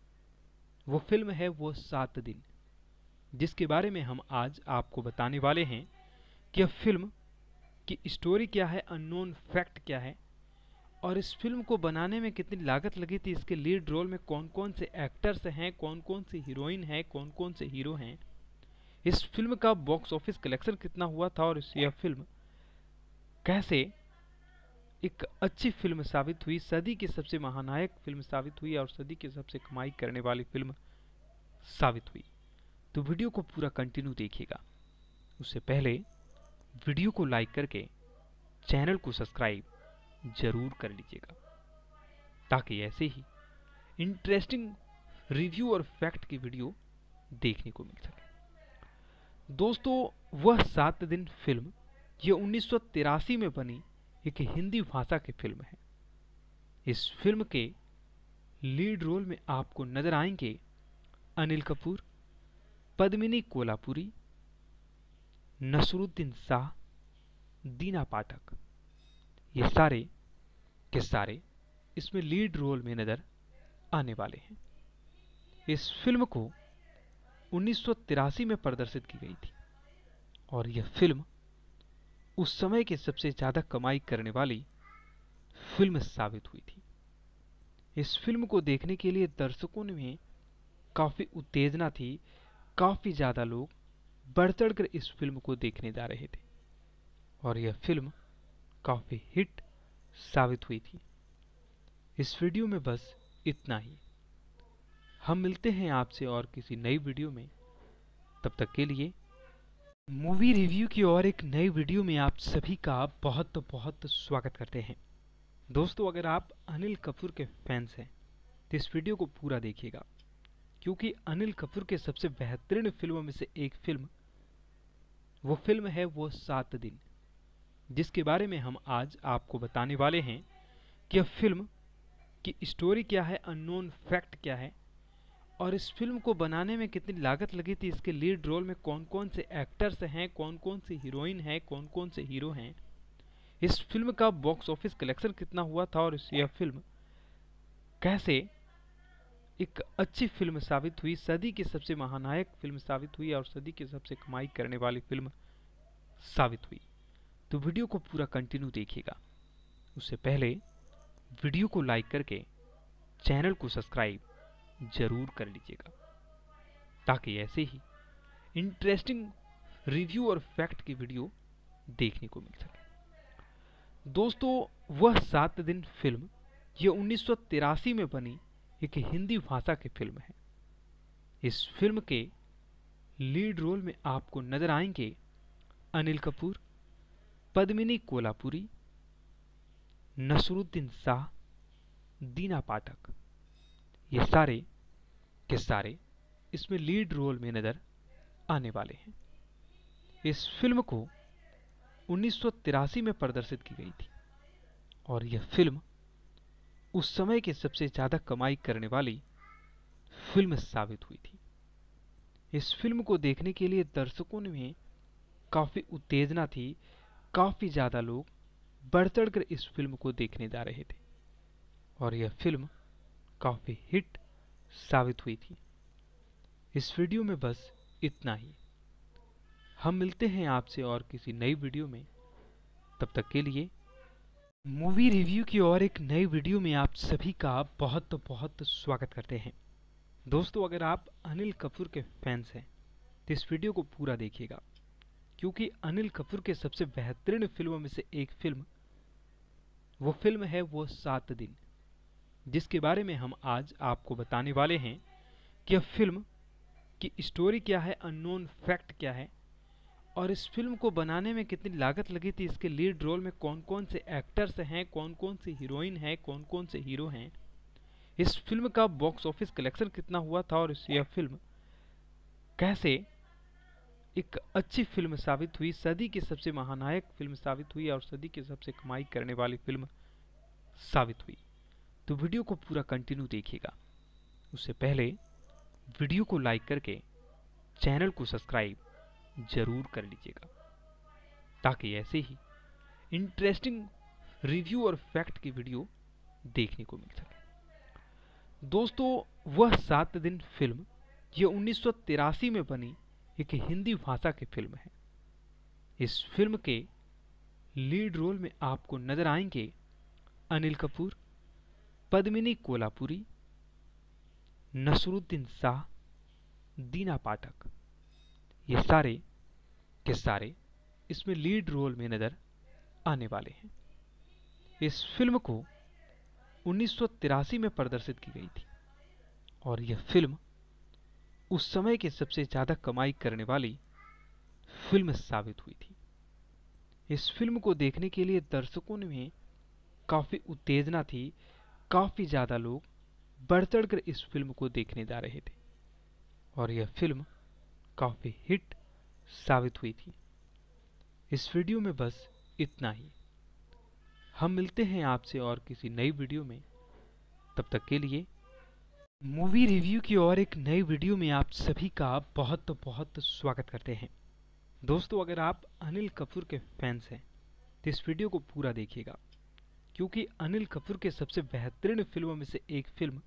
A: वो फिल्म है वो सात दिन, जिसके बारे में हम आज आपको बताने वाले हैं कि यह फिल्म की स्टोरी क्या है, अननोन फैक्ट क्या है और इस फिल्म को बनाने में कितनी लागत लगी थी, इसके लीड रोल में कौन कौन से एक्टर्स हैं, कौन कौन सी हीरोइन हैं, कौन कौन से हीरो हैं, इस फिल्म का बॉक्स ऑफिस कलेक्शन कितना हुआ था और इस यह फिल्म कैसे एक अच्छी फिल्म साबित हुई, सदी की सबसे महानायक फिल्म साबित हुई और सदी की सबसे कमाई करने वाली फिल्म साबित हुई। तो वीडियो को पूरा कंटिन्यू देखिएगा। उससे पहले वीडियो को लाइक करके चैनल को सब्सक्राइब जरूर कर लीजिएगा, ताकि ऐसे ही इंटरेस्टिंग रिव्यू और फैक्ट की वीडियो देखने को मिल सके। दोस्तों, वह सात दिन फिल्म यह उन्नीस सौ तिरासी में बनी एक हिंदी भाषा की फिल्म है। इस फिल्म के लीड रोल में आपको नजर आएंगे अनिल कपूर, पद्मिनी कोल्हापुरी, नसरुद्दीन शाह, दीना पाठक, ये सारे के सारे इसमें लीड रोल में नजर आने वाले हैं। इस फिल्म को उन्नीस सौ तिरासी में प्रदर्शित की गई थी और यह फिल्म उस समय की सबसे ज्यादा कमाई करने वाली फिल्म साबित हुई थी। इस फिल्म को देखने के लिए दर्शकों में काफी उत्तेजना थी, काफी ज्यादा लोग बढ़ चढ़कर इस फिल्म को देखने जा रहे थे और यह फिल्म काफी हिट साबित हुई थी। इस वीडियो में बस इतना ही। हम मिलते हैं आपसे और किसी नई वीडियो में, तब तक के लिए मूवी रिव्यू की और एक नई वीडियो में आप सभी का बहुत बहुत स्वागत करते हैं। दोस्तों, अगर आप अनिल कपूर के फैंस हैं तो इस वीडियो को पूरा देखिएगा, क्योंकि अनिल कपूर के सबसे बेहतरीन फिल्मों में से एक फिल्म वो फिल्म है वो सात दिन, जिसके बारे में हम आज आपको बताने वाले हैं कि यह फिल्म की स्टोरी क्या है, अननोन फैक्ट क्या है और इस फिल्म को बनाने में कितनी लागत लगी थी, इसके लीड रोल में कौन कौन से एक्टर्स हैं, कौन कौन सी हीरोइन हैं, कौन कौन से हीरो हैं, इस फिल्म का बॉक्स ऑफिस कलेक्शन कितना हुआ था और इस यह फिल्म कैसे एक अच्छी फिल्म साबित हुई, सदी की सबसे महानायक फिल्म साबित हुई और सदी की सबसे कमाई करने वाली फिल्म साबित हुई। तो वीडियो को पूरा कंटिन्यू देखिएगा। उससे पहले वीडियो को लाइक करके चैनल को सब्सक्राइब जरूर कर लीजिएगा, ताकि ऐसे ही इंटरेस्टिंग रिव्यू और फैक्ट की वीडियो देखने को मिल सके। दोस्तों, वह सात दिन फिल्म यह उन्नीस सौ तिरासी में बनी एक हिंदी भाषा की फिल्म है। इस फिल्म के लीड रोल में आपको नजर आएंगे अनिल कपूर, पद्मिनी कोल्हापुरी, नसरुद्दीन शाह, दीना पाठक, ये सारे के सारे इसमें लीड रोल में नजर आने वाले हैं। इस फिल्म को उन्नीस सौ तिरासी में प्रदर्शित की गई थी और यह फिल्म उस समय की सबसे ज्यादा कमाई करने वाली फिल्म साबित हुई थी। इस फिल्म को देखने के लिए दर्शकों में काफी उत्तेजना थी, काफी ज्यादा लोग बढ़ चढ़कर इस फिल्म को देखने जा रहे थे और यह फिल्म काफी हिट साबित हुई थी। इस वीडियो में बस इतना ही। हम मिलते हैं आपसे और किसी नई वीडियो में, तब तक के लिए मूवी रिव्यू की और एक नई वीडियो में आप सभी का बहुत बहुत स्वागत करते हैं। दोस्तों, अगर आप अनिल कपूर के फैंस हैं तो इस वीडियो को पूरा देखिएगा, क्योंकि अनिल कपूर के सबसे बेहतरीन फिल्मों में से एक फिल्म वो फिल्म है वो सात दिन, जिसके बारे में हम आज आपको बताने वाले हैं कि यह फिल्म की स्टोरी क्या है, अननोन फैक्ट क्या है और इस फिल्म को बनाने में कितनी लागत लगी थी, इसके लीड रोल में कौन कौन से एक्टर्स हैं, कौन कौन सी हीरोइन हैं, कौन कौन से हीरो हैं, इस फिल्म का बॉक्स ऑफिस कलेक्शन कितना हुआ था और यह फिल्म कैसे एक अच्छी फिल्म साबित हुई, सदी की सबसे महानायक फिल्म साबित हुई और सदी की सबसे कमाई करने वाली फिल्म साबित हुई। तो वीडियो को पूरा कंटिन्यू देखिएगा। उससे पहले वीडियो को लाइक करके चैनल को सब्सक्राइब जरूर कर लीजिएगा, ताकि ऐसे ही इंटरेस्टिंग रिव्यू और फैक्ट की वीडियो देखने को मिल सके। दोस्तों, वह सात दिन फिल्म ये उन्नीस सौ तिरासी में बनी एक हिंदी भाषा की फिल्म है। इस फिल्म के लीड रोल में आपको नजर आएंगे अनिल कपूर, पद्मिनी कोल्हापुरी, नसरुद्दीन शाह, दीना पाठक। ये सारे के सारे इसमें लीड रोल में नजर आने वाले हैं। इस फिल्म को उन्नीस सौ तिरासी में प्रदर्शित की गई थी और यह फिल्म उस समय की सबसे ज्यादा कमाई करने वाली फिल्म साबित हुई थी। इस फिल्म को देखने के लिए दर्शकों में काफी उत्तेजना थी, काफी ज्यादा लोग बढ़ चढ़कर इस फिल्म को देखने जा रहे थे और यह फिल्म काफी हिट साबित हुई थी। इस वीडियो में बस इतना ही। हम मिलते हैं आपसे और किसी नई वीडियो में। तब तक के लिए मूवी रिव्यू की और एक नई वीडियो में आप सभी का बहुत बहुत स्वागत करते हैं। दोस्तों, अगर आप अनिल कपूर के फैंस हैं तो इस वीडियो को पूरा देखिएगा, क्योंकि अनिल कपूर के सबसे बेहतरीन फिल्मों में से एक फिल्म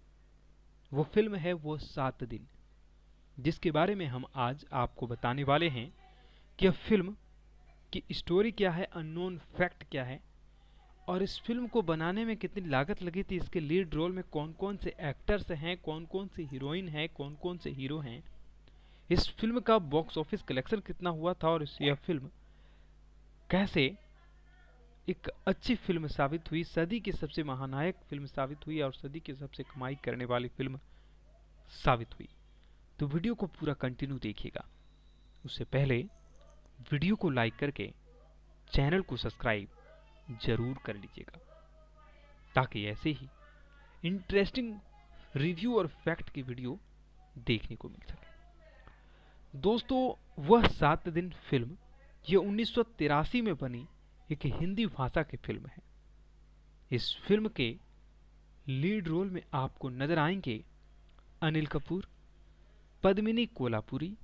A: वो फिल्म है वो सात दिन, जिसके बारे में हम आज आपको बताने वाले हैं कि यह फिल्म की स्टोरी क्या है, अननोन फैक्ट क्या है और इस फिल्म को बनाने में कितनी लागत लगी थी, इसके लीड रोल में कौन कौन से एक्टर्स हैं, कौन कौन सी हीरोइन हैं, कौन कौन से हीरो हैं, इस फिल्म का बॉक्स ऑफिस कलेक्शन कितना हुआ था और यह फिल्म कैसे एक अच्छी फिल्म साबित हुई, सदी की सबसे महानायक फिल्म साबित हुई और सदी की सबसे कमाई करने वाली फिल्म साबित हुई। तो वीडियो को पूरा कंटिन्यू देखिएगा। उससे पहले वीडियो को लाइक करके चैनल को सब्सक्राइब जरूर कर लीजिएगा, ताकि ऐसे ही इंटरेस्टिंग रिव्यू और फैक्ट की वीडियो देखने को मिल सके। दोस्तों, वह सात दिन फिल्म ये उन्नीस सौ तिरासी में बनी एक हिंदी भाषा की फिल्म है। इस फिल्म के लीड रोल में आपको नजर आएंगे अनिल कपूर, पद्मिनी कोल्हापुरी,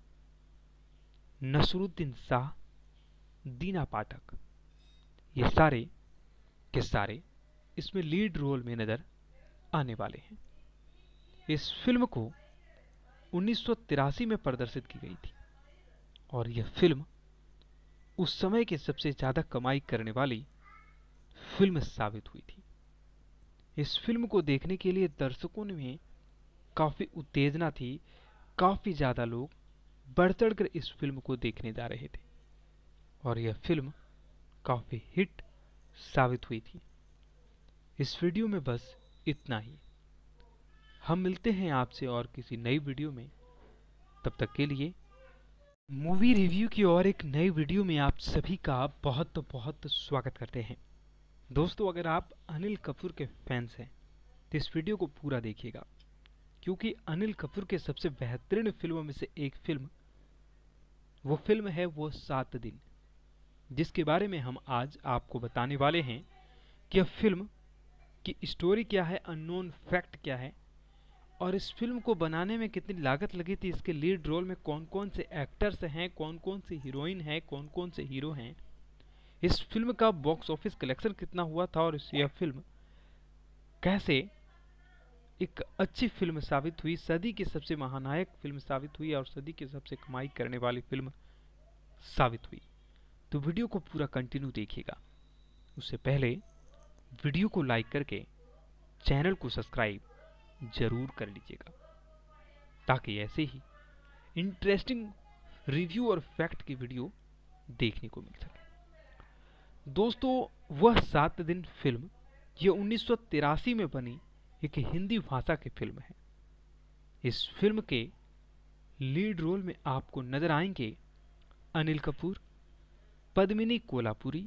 A: नसरुद्दीन शाह, दीना पाठक। ये सारे के सारे इसमें लीड रोल में नजर आने वाले हैं। इस फिल्म को उन्नीस सौ तिरासी में प्रदर्शित की गई थी और यह फिल्म उस समय की सबसे ज्यादा कमाई करने वाली फिल्म साबित हुई थी। इस फिल्म को देखने के लिए दर्शकों में काफी उत्तेजना थी, काफी ज्यादा लोग बढ़ चढ़कर इस फिल्म को देखने जा रहे थे और यह फिल्म काफी हिट साबित हुई थी। इस वीडियो में बस इतना ही। हम मिलते हैं आपसे और किसी नई वीडियो में। तब तक के लिए मूवी रिव्यू की और एक नई वीडियो में आप सभी का बहुत बहुत स्वागत करते हैं। दोस्तों, अगर आप अनिल कपूर के फैंस हैं तो इस वीडियो को पूरा देखिएगा, क्योंकि अनिल कपूर के सबसे बेहतरीन फिल्मों में से एक फिल्म वो फिल्म है वो सात दिन, जिसके बारे में हम आज आपको बताने वाले हैं कि यह फिल्म की स्टोरी क्या है, अननोन फैक्ट क्या है और इस फिल्म को बनाने में कितनी लागत लगी थी, इसके लीड रोल में कौन कौन से एक्टर्स हैं, कौन कौन सी हीरोइन हैं, कौन कौन से हीरो हैं, इस फिल्म का बॉक्स ऑफिस कलेक्शन कितना हुआ था और यह फिल्म कैसे एक अच्छी फिल्म साबित हुई, सदी की सबसे महानायक फिल्म साबित हुई और सदी की सबसे कमाई करने वाली फिल्म साबित हुई। तो वीडियो को पूरा कंटिन्यू देखिएगा। उससे पहले वीडियो को लाइक करके चैनल को सब्सक्राइब जरूर कर लीजिएगा, ताकि ऐसे ही इंटरेस्टिंग रिव्यू और फैक्ट की वीडियो देखने को मिल सके। दोस्तों, वह सात दिन फिल्म ये उन्नीस सौ तिरासी में बनी एक हिंदी भाषा की फिल्म है। इस फिल्म के लीड रोल में आपको नजर आएंगे अनिल कपूर, पद्मिनी कोल्हापुरी,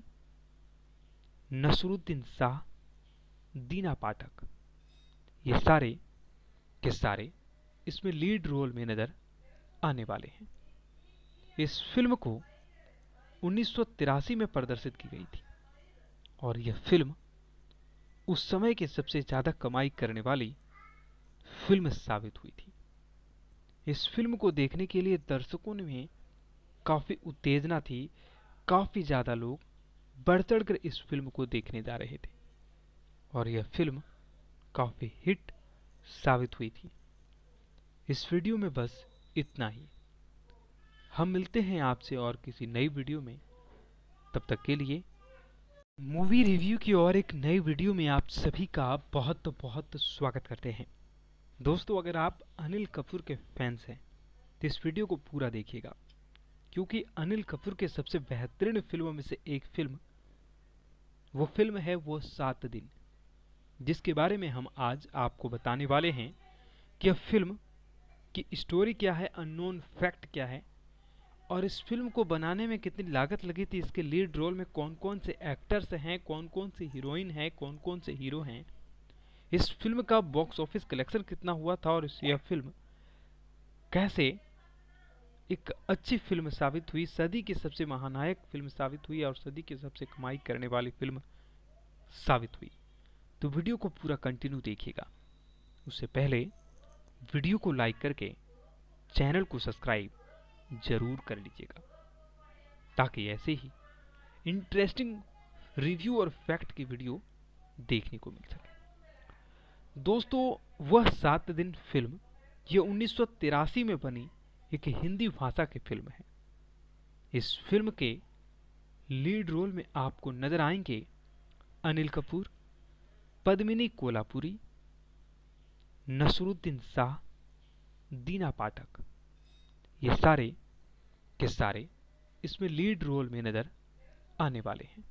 A: नसरुद्दीन शाह, दीना पाठक। ये सारे के सारे इसमें लीड रोल में नजर आने वाले हैं। इस फिल्म को उन्नीस सौ तिरासी में प्रदर्शित की गई थी और यह फिल्म उस समय की सबसे ज्यादा कमाई करने वाली फिल्म साबित हुई थी। इस फिल्म को देखने के लिए दर्शकों में काफी उत्तेजना थी, काफी ज्यादा लोग बढ़ चढ़कर इस फिल्म को देखने जा रहे थे और यह फिल्म काफी हिट साबित हुई थी। इस वीडियो में बस इतना ही। हम मिलते हैं आपसे और किसी नई वीडियो में। तब तक के लिए मूवी रिव्यू की और एक नई वीडियो में आप सभी का बहुत बहुत स्वागत करते हैं। दोस्तों, अगर आप अनिल कपूर के फैंस हैं तो इस वीडियो को पूरा देखिएगा, क्योंकि अनिल कपूर के सबसे बेहतरीन फिल्मों में से एक फिल्म वो फिल्म है वो सात दिन, जिसके बारे में हम आज आपको बताने वाले हैं कि यह फिल्म की स्टोरी क्या है, अननोन फैक्ट क्या है और इस फिल्म को बनाने में कितनी लागत लगी थी, इसके लीड रोल में कौन कौन से एक्टर्स हैं, कौन कौन सी हीरोइन हैं, कौन कौन से हीरो हैं, इस फिल्म का बॉक्स ऑफिस कलेक्शन कितना हुआ था और यह फिल्म कैसे एक अच्छी फिल्म साबित हुई, सदी की सबसे महानायक फिल्म साबित हुई और सदी की सबसे कमाई करने वाली फिल्म साबित हुई। तो वीडियो को पूरा कंटिन्यू देखिएगा। उससे पहले वीडियो को लाइक करके चैनल को सब्सक्राइब जरूर कर लीजिएगा, ताकि ऐसे ही इंटरेस्टिंग रिव्यू और फैक्ट की वीडियो देखने को मिल सके। दोस्तों, वह सात दिन फिल्म ये उन्नीस सौ तिरासी में बनी एक हिंदी भाषा की फिल्म है। इस फिल्म के लीड रोल में आपको नजर आएंगे अनिल कपूर, पद्मिनी कोल्हापुरी, नसरुद्दीन शाह, दीना पाठक। ये सारे के सारे इसमें लीड रोल में नजर आने वाले हैं।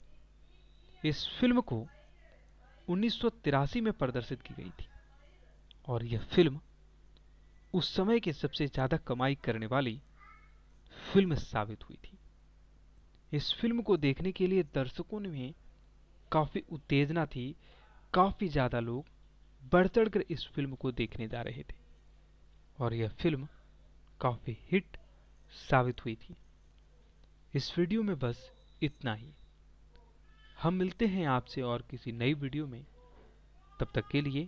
A: इस फिल्म को उन्नीस सौ तिरासी में प्रदर्शित की गई थी और यह फिल्म उस समय की सबसे ज्यादा कमाई करने वाली फिल्म साबित हुई थी। इस फिल्म को देखने के लिए दर्शकों में काफी उत्तेजना थी, काफी ज्यादा लोग बढ़ चढ़कर इस फिल्म को देखने जा रहे थे और यह फिल्म काफी हिट साबित हुई थी। इस वीडियो में बस इतना ही। हम मिलते हैं आपसे और किसी नई वीडियो में। तब तक के लिए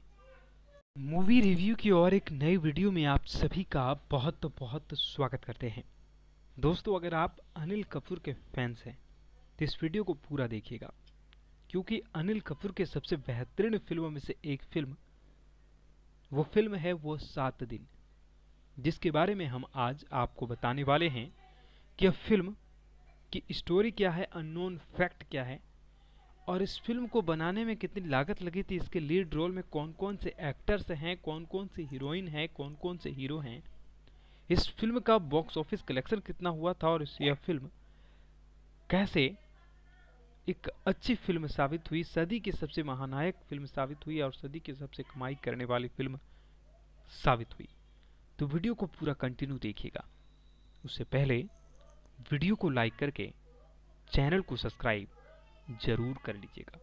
A: मूवी रिव्यू की और एक नई वीडियो में आप सभी का बहुत बहुत स्वागत करते हैं। दोस्तों, अगर आप अनिल कपूर के फैंस हैं तो इस वीडियो को पूरा देखिएगा, क्योंकि अनिल कपूर के सबसे बेहतरीन फिल्मों में से एक फिल्म वो फिल्म है वो सात दिन, जिसके बारे में हम आज आपको बताने वाले हैं कि यह फिल्म की स्टोरी क्या है, अननोन फैक्ट क्या है और इस फिल्म को बनाने में कितनी लागत लगी थी, इसके लीड रोल में कौन कौन से एक्टर्स हैं, कौन कौन सी हीरोइन हैं, कौन कौन से हीरो हैं, इस फिल्म का बॉक्स ऑफिस कलेक्शन कितना हुआ था और यह फिल्म कैसे एक अच्छी फिल्म साबित हुई, सदी की सबसे महानायक फिल्म साबित हुई और सदी की सबसे कमाई करने वाली फिल्म साबित हुई। तो वीडियो को पूरा कंटिन्यू देखिएगा। उससे पहले वीडियो को लाइक करके चैनल को सब्सक्राइब जरूर कर लीजिएगा,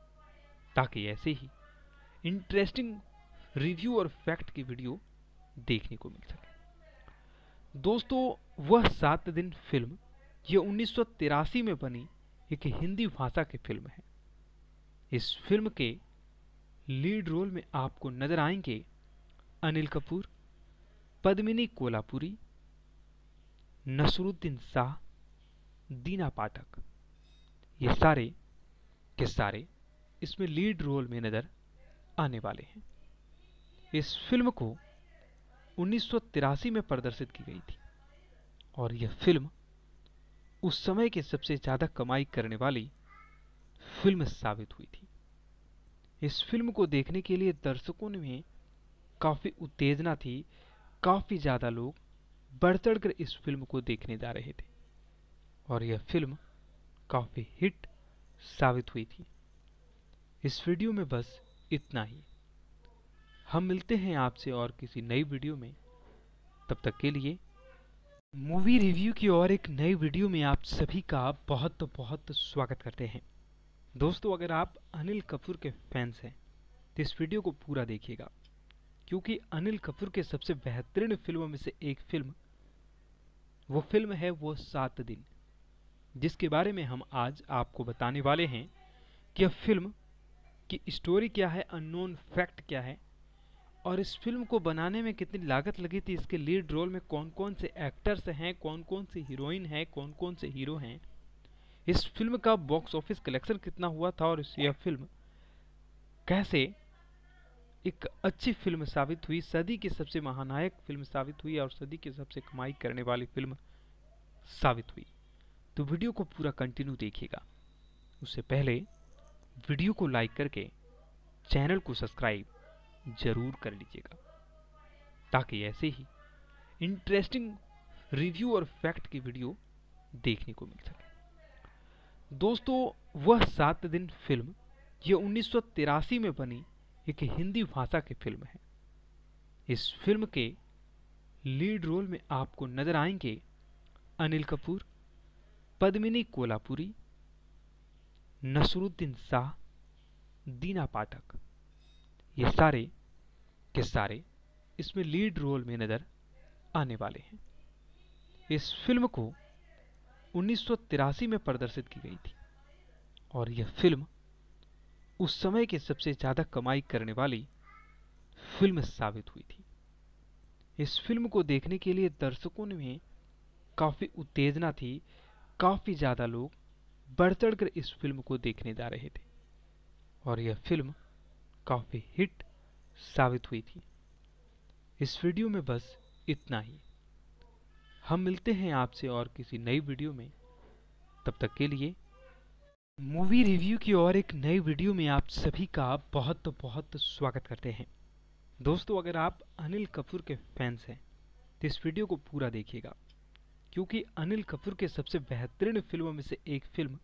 A: ताकि ऐसे ही इंटरेस्टिंग रिव्यू और फैक्ट की वीडियो देखने को मिल सके। दोस्तों, वह सात दिन फिल्म ये उन्नीस सौ तिरासी में बनी एक हिंदी भाषा की फिल्म है। इस फिल्म के लीड रोल में आपको नजर आएंगे अनिल कपूर, पद्मिनी कोल्हापुरी, नसरुद्दीन शाह, दीना पाठक। ये सारे के सारे इसमें लीड रोल में नजर आने वाले हैं। इस फिल्म को उन्नीस सौ तिरासी में प्रदर्शित की गई थी और यह फिल्म उस समय की सबसे ज्यादा कमाई करने वाली फिल्म साबित हुई थी। इस फिल्म को देखने के लिए दर्शकों में काफ़ी उत्तेजना थी। काफ़ी ज़्यादा लोग बढ़ चढ़ कर इस फिल्म को देखने जा रहे थे और यह फिल्म काफ़ी हिट साबित हुई थी। इस वीडियो में बस इतना ही। हम मिलते हैं आपसे और किसी नई वीडियो में। तब तक के लिए मूवी रिव्यू की और एक नई वीडियो में आप सभी का बहुत बहुत स्वागत करते हैं। दोस्तों, अगर आप अनिल कपूर के फैंस हैं तो इस वीडियो को पूरा देखिएगा, क्योंकि अनिल कपूर के सबसे बेहतरीन फिल्मों में से एक फिल्म वो फिल्म है वो सात दिन, जिसके बारे में हम आज आपको बताने वाले हैं कि यह फिल्म की स्टोरी क्या है, अननोन फैक्ट क्या है और इस फिल्म को बनाने में कितनी लागत लगी थी, इसके लीड रोल में कौन कौन से एक्टर्स हैं, कौन कौन सी हीरोइन हैं, कौन कौन से हीरो हैं, इस फिल्म का बॉक्स ऑफिस कलेक्शन कितना हुआ था और यह फिल्म कैसे एक अच्छी फिल्म साबित हुई, सदी की सबसे महानायक फिल्म साबित हुई और सदी की सबसे कमाई करने वाली फिल्म साबित हुई। तो वीडियो को पूरा कंटिन्यू देखिएगा। उससे पहले वीडियो को लाइक करके चैनल को सब्सक्राइब जरूर कर लीजिएगा, ताकि ऐसे ही इंटरेस्टिंग रिव्यू और फैक्ट की वीडियो देखने को मिल सके। दोस्तों, वह सात दिन फिल्म यह उन्नीस सौ तिरासी में बनी एक हिंदी भाषा की फिल्म है। इस फिल्म के लीड रोल में आपको नजर आएंगे अनिल कपूर, पद्मिनी कोल्हापुरी, नसरुद्दीन शाह, दीना पाठक। ये सारे के सारे इसमें लीड रोल में नजर आने वाले हैं। इस फिल्म को उन्नीस सौ तिरासी में प्रदर्शित की गई थी और यह फिल्म उस समय की सबसे ज्यादा कमाई करने वाली फिल्म साबित हुई थी। इस फिल्म को देखने के लिए दर्शकों में काफी उत्तेजना थी। काफी ज्यादा लोग बढ़ चढ़ कर इस फिल्म को देखने जा रहे थे और यह फिल्म काफी हिट साबित हुई थी। इस वीडियो में बस इतना ही। हम मिलते हैं आपसे और किसी नई वीडियो में। तब तक के लिए मूवी रिव्यू की और एक नई वीडियो में आप सभी का बहुत बहुत स्वागत करते हैं। दोस्तों, अगर आप अनिल कपूर के फैंस हैं तो इस वीडियो को पूरा देखिएगा, क्योंकि अनिल कपूर के सबसे बेहतरीन फिल्मों में से एक फिल्म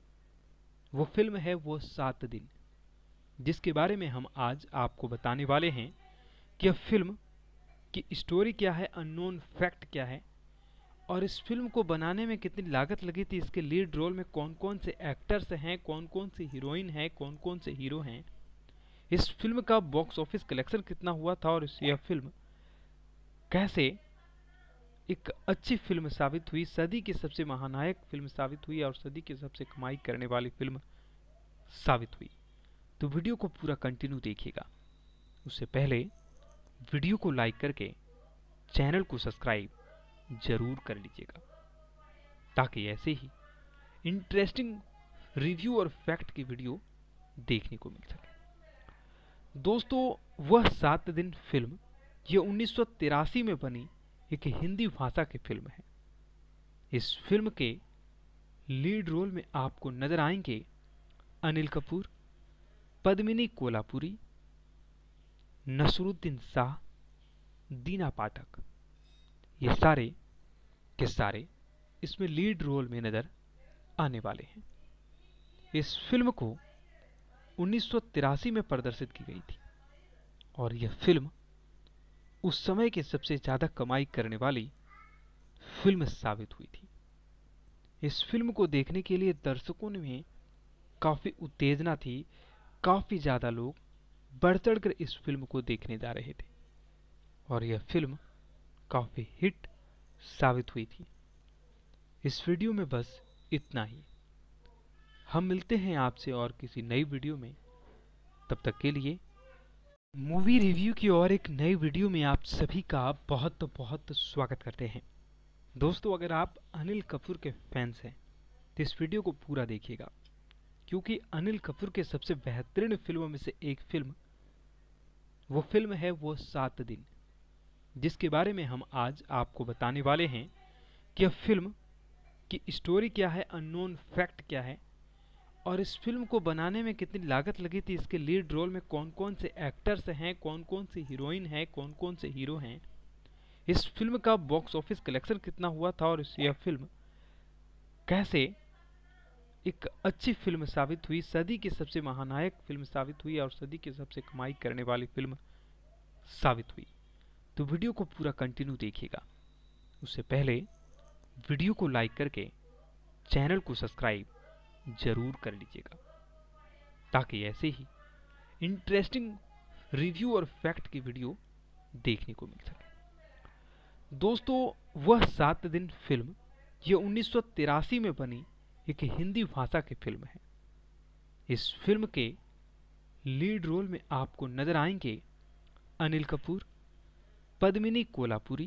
A: वो फिल्म है वो सात दिन, जिसके बारे में हम आज आपको बताने वाले हैं कि यह फिल्म की स्टोरी क्या है, अननोन फैक्ट क्या है और इस फिल्म को बनाने में कितनी लागत लगी थी, इसके लीड रोल में कौन कौन से एक्टर्स हैं, कौन कौन सी हीरोइन हैं, कौन कौन से हीरो हैं, इस फिल्म का बॉक्स ऑफिस कलेक्शन कितना हुआ था और यह फिल्म कैसे एक अच्छी फिल्म साबित हुई, सदी की सबसे महानायक फिल्म साबित हुई और सदी की सबसे कमाई करने वाली फिल्म साबित हुई। तो वीडियो को पूरा कंटिन्यू देखिएगा। उससे पहले वीडियो को लाइक करके चैनल को सब्सक्राइब जरूर कर लीजिएगा, ताकि ऐसे ही इंटरेस्टिंग रिव्यू और फैक्ट की वीडियो देखने को मिल सके। दोस्तों, वह सात दिन फिल्म यह उन्नीस सौ तिरासी में बनी एक हिंदी भाषा की फिल्म है। इस फिल्म के लीड रोल में आपको नजर आएंगे अनिल कपूर, पद्मिनी कोल्हापुरी, नसरुद्दीन शाह, दीना पाठक। ये सारे के सारे इसमें लीड रोल में नजर आने वाले हैं। इस फिल्म को उन्नीस सौ तिरासी में प्रदर्शित की गई थी और यह फिल्म उस समय की सबसे ज्यादा कमाई करने वाली फिल्म साबित हुई थी। इस फिल्म को देखने के लिए दर्शकों में काफी उत्तेजना थी। काफी ज्यादा लोग बढ़ चढ़ कर इस फिल्म को देखने जा रहे थे और यह फिल्म काफी हिट साबित हुई थी। इस वीडियो में बस इतना ही। हम मिलते हैं आपसे और किसी नई वीडियो में। तब तक के लिए मूवी रिव्यू की और एक नई वीडियो में आप सभी का बहुत बहुत स्वागत करते हैं। दोस्तों, अगर आप अनिल कपूर के फैंस हैं तो इस वीडियो को पूरा देखिएगा, क्योंकि अनिल कपूर के सबसे बेहतरीन फिल्मों में से एक फिल्म वो फिल्म है वो सात दिन, जिसके बारे में हम आज आपको बताने वाले हैं कि यह फिल्म की स्टोरी क्या है, अननोन फैक्ट क्या है और इस फिल्म को बनाने में कितनी लागत लगी थी, इसके लीड रोल में कौन कौन से एक्टर्स हैं, कौन कौन सी हीरोइन हैं, कौन कौन से हीरो हैं, इस फिल्म का बॉक्स ऑफिस कलेक्शन कितना हुआ था और इस- यह फिल्म कैसे एक अच्छी फिल्म साबित हुई, सदी की सबसे महानायक फिल्म साबित हुई और सदी की सबसे कमाई करने वाली फिल्म साबित हुई। तो वीडियो को पूरा कंटिन्यू देखिएगा। उससे पहले वीडियो को लाइक करके चैनल को सब्सक्राइब जरूर कर लीजिएगा ताकि ऐसे ही इंटरेस्टिंग रिव्यू और फैक्ट की वीडियो देखने को मिल सके। दोस्तों, वह सात दिन फिल्म यह उन्नीस सौ तिरासी में बनी एक हिंदी भाषा की फिल्म है। इस फिल्म के लीड रोल में आपको नजर आएंगे अनिल कपूर, पद्मिनी कोल्हापुरी,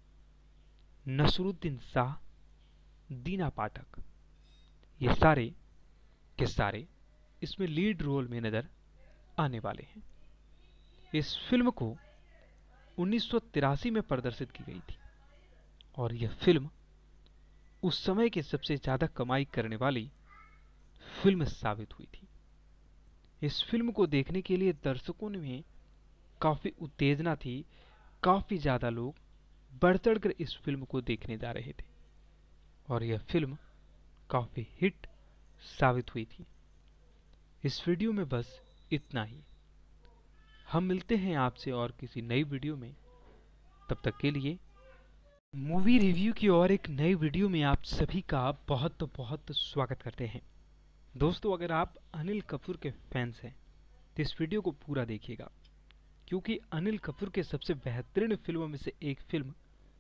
A: नसरुद्दीन शाह, दीना पाठक। ये सारे के सारे इसमें लीड रोल में नजर आने वाले हैं। इस फिल्म को उन्नीस सौ तिरासी में प्रदर्शित की गई थी और यह फिल्म उस समय की सबसे ज्यादा कमाई करने वाली फिल्म साबित हुई थी। इस फिल्म को देखने के लिए दर्शकों में काफी उत्तेजना थी, काफी ज्यादा लोग बढ़ चढ़कर इस फिल्म को देखने जा रहे थे और यह फिल्म काफी हिट साबित हुई थी। इस वीडियो में बस इतना ही। हम मिलते हैं आपसे और किसी नई वीडियो में। तब तक के लिए मूवी रिव्यू की और एक नई वीडियो में आप सभी का बहुत बहुत स्वागत करते हैं। दोस्तों, अगर आप अनिल कपूर के फैंस हैं तो इस वीडियो को पूरा देखिएगा, क्योंकि अनिल कपूर के सबसे बेहतरीन फिल्मों में से एक फिल्म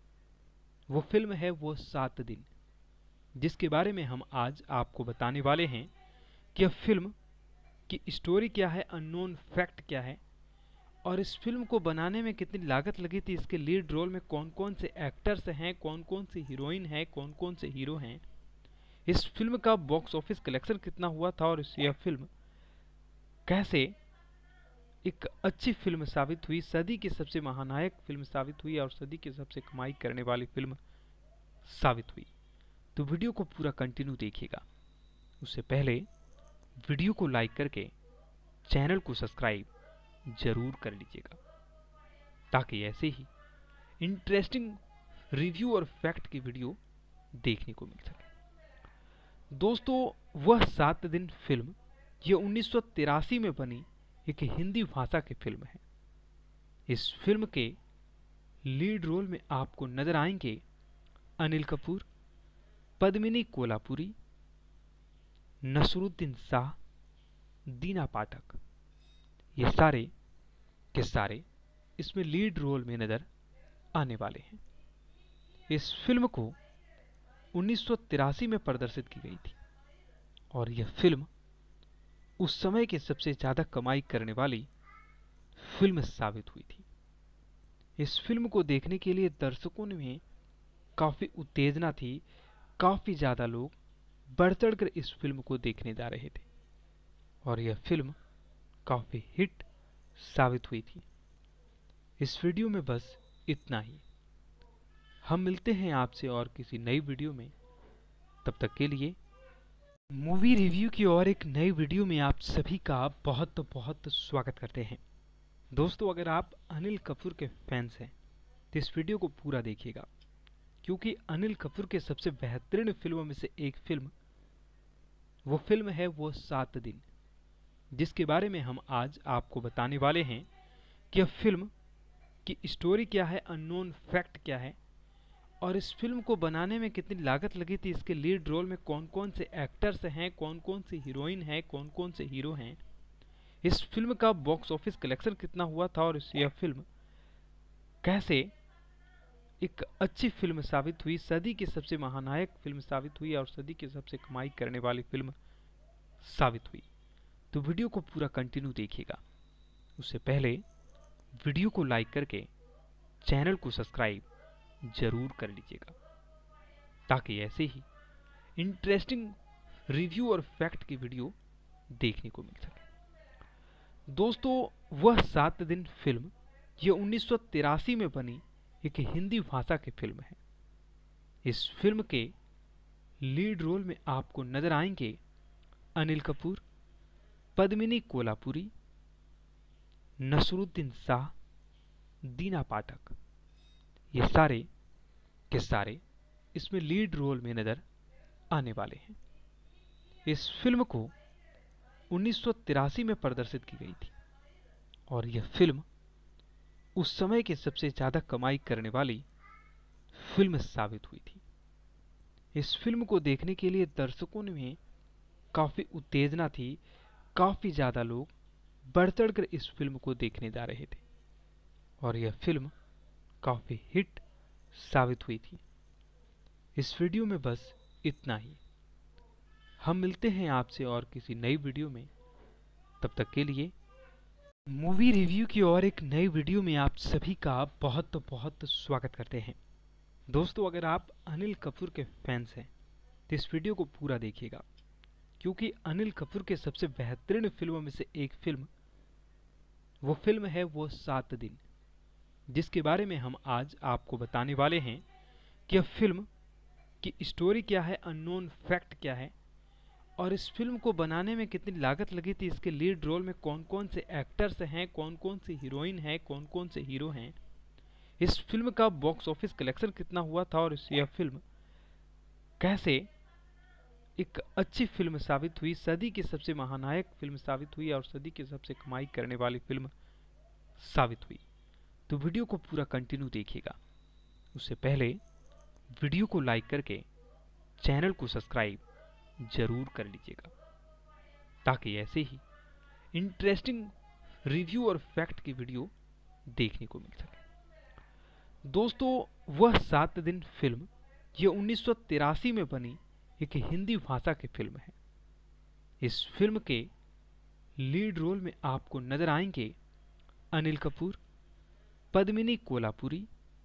A: वो फिल्म है वो सात दिन, जिसके बारे में हम आज आपको बताने वाले हैं कि यह फिल्म की स्टोरी क्या है, अननोन फैक्ट क्या है और इस फिल्म को बनाने में कितनी लागत लगी थी, इसके लीड रोल में कौन कौन से एक्टर्स हैं, कौन कौन सी हीरोइन हैं, कौन कौन से हीरो हैं, इस फिल्म का बॉक्स ऑफिस कलेक्शन कितना हुआ था और इस- यह फिल्म कैसे एक अच्छी फिल्म साबित हुई, सदी की सबसे महानायक फिल्म साबित हुई और सदी की सबसे कमाई करने वाली फिल्म साबित हुई। तो वीडियो को पूरा कंटिन्यू देखिएगा। उससे पहले वीडियो को लाइक करके चैनल को सब्सक्राइब जरूर कर लीजिएगा ताकि ऐसे ही इंटरेस्टिंग रिव्यू और फैक्ट की वीडियो देखने को मिल सके। दोस्तों, वह सात दिन फिल्म यह उन्नीस सौ तिरासी में बनी एक हिंदी भाषा की फिल्म है। इस फिल्म के लीड रोल में आपको नजर आएंगे अनिल कपूर, पद्मिनी कोल्हापुरी, नसरुद्दीन शाह, दीना पाठक। ये सारे के सारे इसमें लीड रोल में नजर आने वाले हैं। इस फिल्म को उन्नीस सौ तिरासी में प्रदर्शित की गई थी और यह फिल्म उस समय की सबसे ज्यादा कमाई करने वाली फिल्म साबित हुई थी। इस फिल्म को देखने के लिए दर्शकों में काफी उत्तेजना थी, काफी ज्यादा लोग बढ़ चढ़कर इस फिल्म को देखने जा रहे थे और यह फिल्म काफी हिट साबित हुई थी। इस वीडियो में बस इतना ही। हम मिलते हैं आपसे और किसी नई वीडियो में। तब तक के लिए मूवी रिव्यू की और एक नई वीडियो में आप सभी का बहुत बहुत स्वागत करते हैं। दोस्तों, अगर आप अनिल कपूर के फैंस हैं तो इस वीडियो को पूरा देखिएगा, क्योंकि अनिल कपूर के सबसे बेहतरीन फिल्मों में से एक फिल्म वो फिल्म है वो सात दिन, जिसके बारे में हम आज आपको बताने वाले हैं कि यह फिल्म की स्टोरी क्या है, अननोन फैक्ट क्या है और इस फिल्म को बनाने में कितनी लागत लगी थी, इसके लीड रोल में कौन कौन से एक्टर्स हैं, कौन कौन सी हीरोइन हैं, कौन कौन से हीरो हैं, इस फिल्म का बॉक्स ऑफिस कलेक्शन कितना हुआ था और इस- यह फिल्म कैसे एक अच्छी फिल्म साबित हुई, सदी की सबसे महानायक फिल्म साबित हुई और सदी की सबसे कमाई करने वाली फिल्म साबित हुई। तो वीडियो को पूरा कंटिन्यू देखिएगा। उससे पहले वीडियो को लाइक करके चैनल को सब्सक्राइब जरूर कर लीजिएगा ताकि ऐसे ही इंटरेस्टिंग रिव्यू और फैक्ट की वीडियो देखने को मिल सके। दोस्तों, वह सात दिन फिल्म यह उन्नीस सौ तिरासी में बनी एक हिंदी भाषा की फिल्म है। इस फिल्म के लीड रोल में आपको नजर आएंगे अनिल कपूर, पद्मिनी कोल्हापुरी, नसरुद्दीन शाह, दीना पाठक, ये सारे के सारे इसमें लीड रोल में नजर आने वाले हैं। इस फिल्म को उन्नीस सौ तिरासी में प्रदर्शित की गई थी और यह फिल्म उस समय की सबसे ज्यादा कमाई करने वाली फिल्म साबित हुई थी। इस फिल्म को देखने के लिए दर्शकों में काफी उत्तेजना थी, काफी ज्यादा लोग बढ़ चढ़कर इस फिल्म को देखने जा रहे थे और यह फिल्म काफी हिट साबित हुई थी। इस वीडियो में बस इतना ही। हम मिलते हैं आपसे और किसी नई वीडियो में, तब तक के लिए मूवी रिव्यू की और एक नई वीडियो में आप सभी का बहुत बहुत स्वागत करते हैं। दोस्तों, अगर आप अनिल कपूर के फैंस हैं तो इस वीडियो को पूरा देखिएगा, क्योंकि अनिल कपूर के सबसे बेहतरीन फिल्मों में से एक फिल्म वो फिल्म है वो सात दिन, जिसके बारे में हम आज आपको बताने वाले हैं कि यह फिल्म की स्टोरी क्या है, अननोन फैक्ट क्या है और इस फिल्म को बनाने में कितनी लागत लगी थी, इसके लीड रोल में कौन कौन से एक्टर्स हैं, कौन कौन सी हीरोइन हैं, कौन कौन से हीरो हैं, इस फिल्म का बॉक्स ऑफिस कलेक्शन कितना हुआ था और यह फिल्म कैसे एक अच्छी फिल्म साबित हुई, सदी की सबसे महानायक फिल्म साबित हुई और सदी की सबसे कमाई करने वाली फिल्म साबित हुई। तो वीडियो को पूरा कंटिन्यू देखिएगा। उससे पहले वीडियो को लाइक करके चैनल को सब्सक्राइब जरूर कर लीजिएगा, ताकि ऐसे ही इंटरेस्टिंग रिव्यू और फैक्ट की वीडियो देखने को मिल सके। दोस्तों, वह सात दिन फिल्म यह उन्नीस सौ तिरासी में बनी एक हिंदी भाषा की फिल्म है। इस फिल्म के लीड रोल में आपको नजर आएंगे अनिल कपूर, पद्मिनी कोल्हापुरी,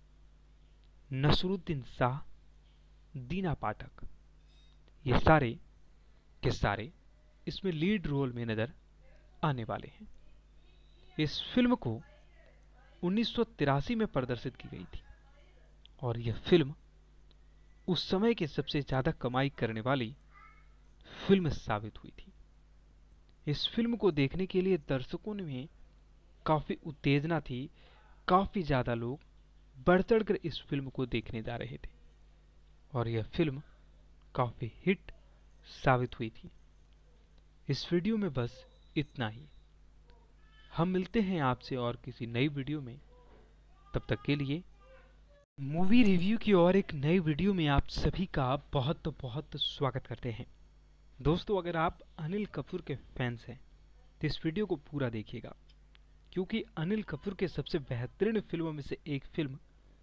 A: नसरुद्दीन शाह, दीना पाठक, ये सारे के सारे इसमें लीड रोल में नजर आने वाले हैं। इस फिल्म को उन्नीस सौ तिरासी में प्रदर्शित की गई थी और यह फिल्म उस समय की सबसे ज्यादा कमाई करने वाली फिल्म साबित हुई थी। इस फिल्म को देखने के लिए दर्शकों में काफी उत्तेजना थी, काफी ज्यादा लोग बढ़ चढ़कर इस फिल्म को देखने जा रहे थे और यह फिल्म काफी हिट साबित हुई थी। इस वीडियो में बस इतना ही। हम मिलते हैं आपसे और किसी नई वीडियो में, तब तक के लिए मूवी रिव्यू की और एक नई वीडियो में आप सभी का बहुत बहुत स्वागत करते हैं। दोस्तों, अगर आप अनिल कपूर के फैंस हैं तो इस वीडियो को पूरा देखिएगा, क्योंकि अनिल कपूर के सबसे बेहतरीन फिल्मों में से एक फिल्म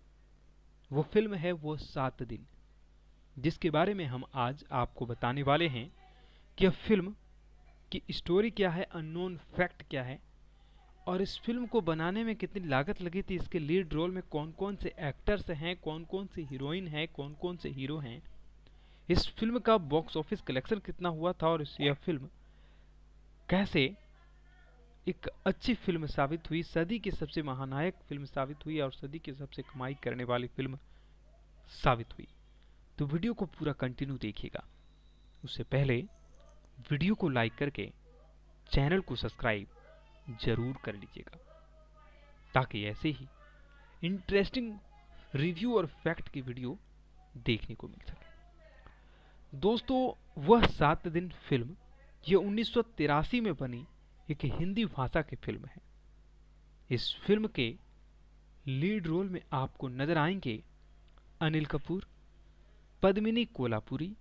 A: वो फिल्म है वो सात दिन, जिसके बारे में हम आज आपको बताने वाले हैं कि यह फिल्म की स्टोरी क्या है, अननोन फैक्ट क्या है और इस फिल्म को बनाने में कितनी लागत लगी थी, इसके लीड रोल में कौन कौन से एक्टर्स हैं, कौन कौन सी हीरोइन हैं, कौन कौन से हीरो हैं, इस फिल्म का बॉक्स ऑफिस कलेक्शन कितना हुआ था और यह फिल्म कैसे एक अच्छी फिल्म साबित हुई, सदी की सबसे महानायक फिल्म साबित हुई और सदी की सबसे कमाई करने वाली फिल्म साबित हुई। तो वीडियो को पूरा कंटिन्यू देखिएगा। उससे पहले वीडियो को लाइक करके चैनल को सब्सक्राइब जरूर कर लीजिएगा, ताकि ऐसे ही इंटरेस्टिंग रिव्यू और फैक्ट की वीडियो देखने को मिल सके। दोस्तों, वह सात दिन फिल्म यह उन्नीस सौ तिरासी में बनी एक हिंदी भाषा की फिल्म है। इस फिल्म के लीड रोल में आपको नजर आएंगे अनिल कपूर, पद्मिनी कोल्हापुरी,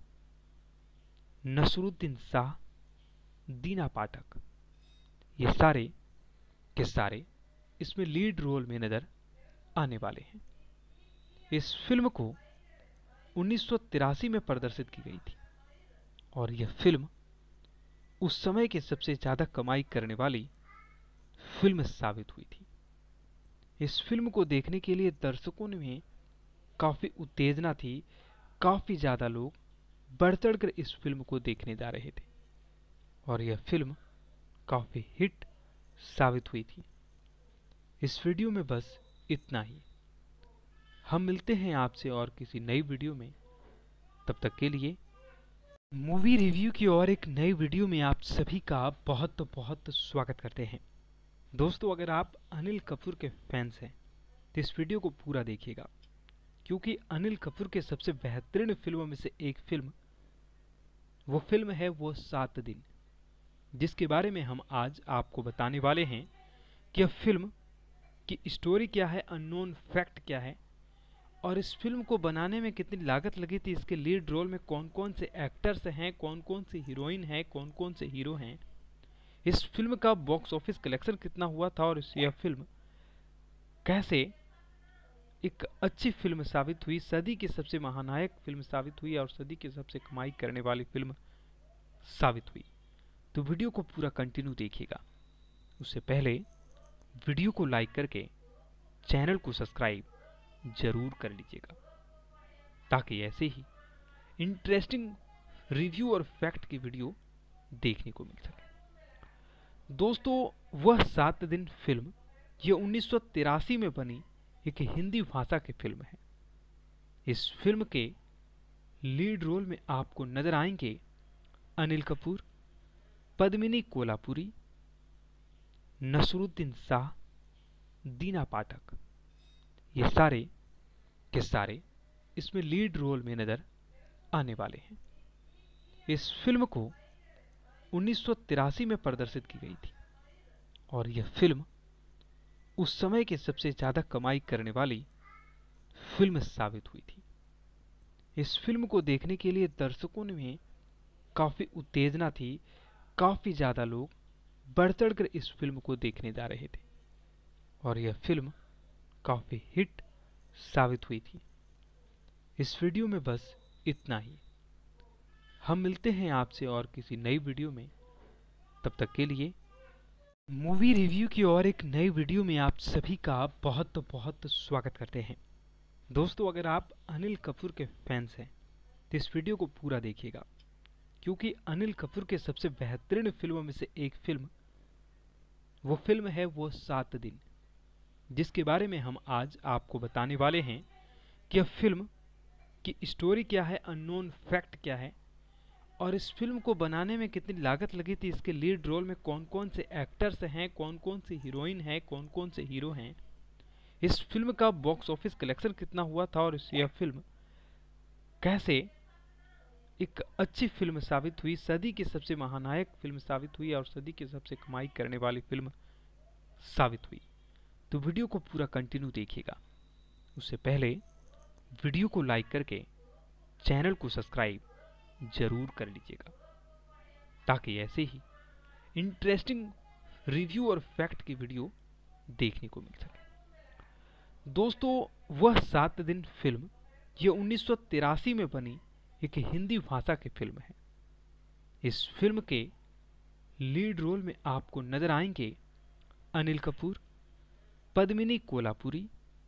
A: नसरुद्दीन शाह, दीना पाठक, ये सारे के सारे इसमें लीड रोल में नजर आने वाले हैं। इस फिल्म को उन्नीस सौ तिरासी में प्रदर्शित की गई थी और यह फिल्म उस समय की सबसे ज्यादा कमाई करने वाली फिल्म साबित हुई थी। इस फिल्म को देखने के लिए दर्शकों में काफी उत्तेजना थी, काफी ज्यादा लोग बढ़ चढ़कर इस फिल्म को देखने जा रहे थे और यह फिल्म काफी हिट साबित हुई थी। इस वीडियो में बस इतना ही। हम मिलते हैं आपसे और किसी नई वीडियो में, तब तक के लिए मूवी रिव्यू की और एक नई वीडियो में आप सभी का बहुत बहुत स्वागत करते हैं। दोस्तों, अगर आप अनिल कपूर के फैंस हैं तो इस वीडियो को पूरा देखिएगा, क्योंकि अनिल कपूर के सबसे बेहतरीन फिल्मों में से एक फिल्म वो फिल्म है वो सात दिन, जिसके बारे में हम आज आपको बताने वाले हैं कि यह फिल्म की स्टोरी क्या है, अननोन फैक्ट क्या है और इस फिल्म को बनाने में कितनी लागत लगी थी, इसके लीड रोल में कौन कौन से एक्टर्स हैं, कौन कौन सी हीरोइन हैं, कौन कौन से हीरो हैं, इस फिल्म का बॉक्स ऑफिस कलेक्शन कितना हुआ था और यह फिल्म कैसे एक अच्छी फिल्म साबित हुई, सदी की सबसे महानायक फिल्म साबित हुई और सदी की सबसे कमाई करने वाली फिल्म साबित हुई। तो वीडियो को पूरा कंटिन्यू देखिएगा। उससे पहले वीडियो को लाइक करके चैनल को सब्सक्राइब जरूर कर लीजिएगा, ताकि ऐसे ही इंटरेस्टिंग रिव्यू और फैक्ट की वीडियो देखने को मिल सके। दोस्तों, वह सात दिन फिल्म यह उन्नीस सौ तिरासी में बनी एक हिंदी भाषा की फिल्म है। इस फिल्म के लीड रोल में आपको नजर आएंगे अनिल कपूर, पद्मिनी कोल्हापुरी, नसरुद्दीन शाह, दीना पाठक। ये सारे के सारे इसमें लीड रोल में नजर आने वाले हैं। इस फिल्म को उन्नीस सौ तिरासी में प्रदर्शित की गई थी और यह फिल्म उस समय के सबसे ज्यादा कमाई करने वाली फिल्म साबित हुई थी। इस फिल्म को देखने के लिए दर्शकों में काफी उत्तेजना थी, काफी ज्यादा लोग बढ़ चढ़कर इस फिल्म को देखने जा रहे थे और यह फिल्म काफी हिट साबित हुई थी। इस वीडियो में बस इतना ही। हम मिलते हैं आपसे और किसी नई वीडियो में। तब तक के लिए मूवी रिव्यू की और एक नई वीडियो में आप सभी का बहुत बहुत स्वागत करते हैं। दोस्तों, अगर आप अनिल कपूर के फैंस हैं तो इस वीडियो को पूरा देखिएगा, क्योंकि अनिल कपूर के सबसे बेहतरीन फिल्मों में से एक फिल्म वो फिल्म है वो सात दिन, जिसके बारे में हम आज आपको बताने वाले हैं कि यह फिल्म की स्टोरी क्या है, अननोन फैक्ट क्या है और इस फिल्म को बनाने में कितनी लागत लगी थी, इसके लीड रोल में कौन कौन से एक्टर्स हैं, कौन कौन सी हीरोइन हैं, कौन कौन से हीरो हैं, इस फिल्म का बॉक्स ऑफिस कलेक्शन कितना हुआ था और यह फिल्म कैसे एक अच्छी फिल्म साबित हुई, सदी की सबसे महानायक फिल्म साबित हुई और सदी की सबसे कमाई करने वाली फिल्म साबित हुई। तो वीडियो को पूरा कंटिन्यू देखिएगा। उससे पहले वीडियो को लाइक करके चैनल को सब्सक्राइब जरूर कर लीजिएगा, ताकि ऐसे ही इंटरेस्टिंग रिव्यू और फैक्ट की वीडियो देखने को मिल सके। दोस्तों, वह सात दिन फिल्म यह उन्नीस सौ तिरासी में बनी एक हिंदी भाषा की फिल्म है। इस फिल्म के लीड रोल में आपको नजर आएंगे अनिल कपूर, पद्मिनी कोल्हापुरी,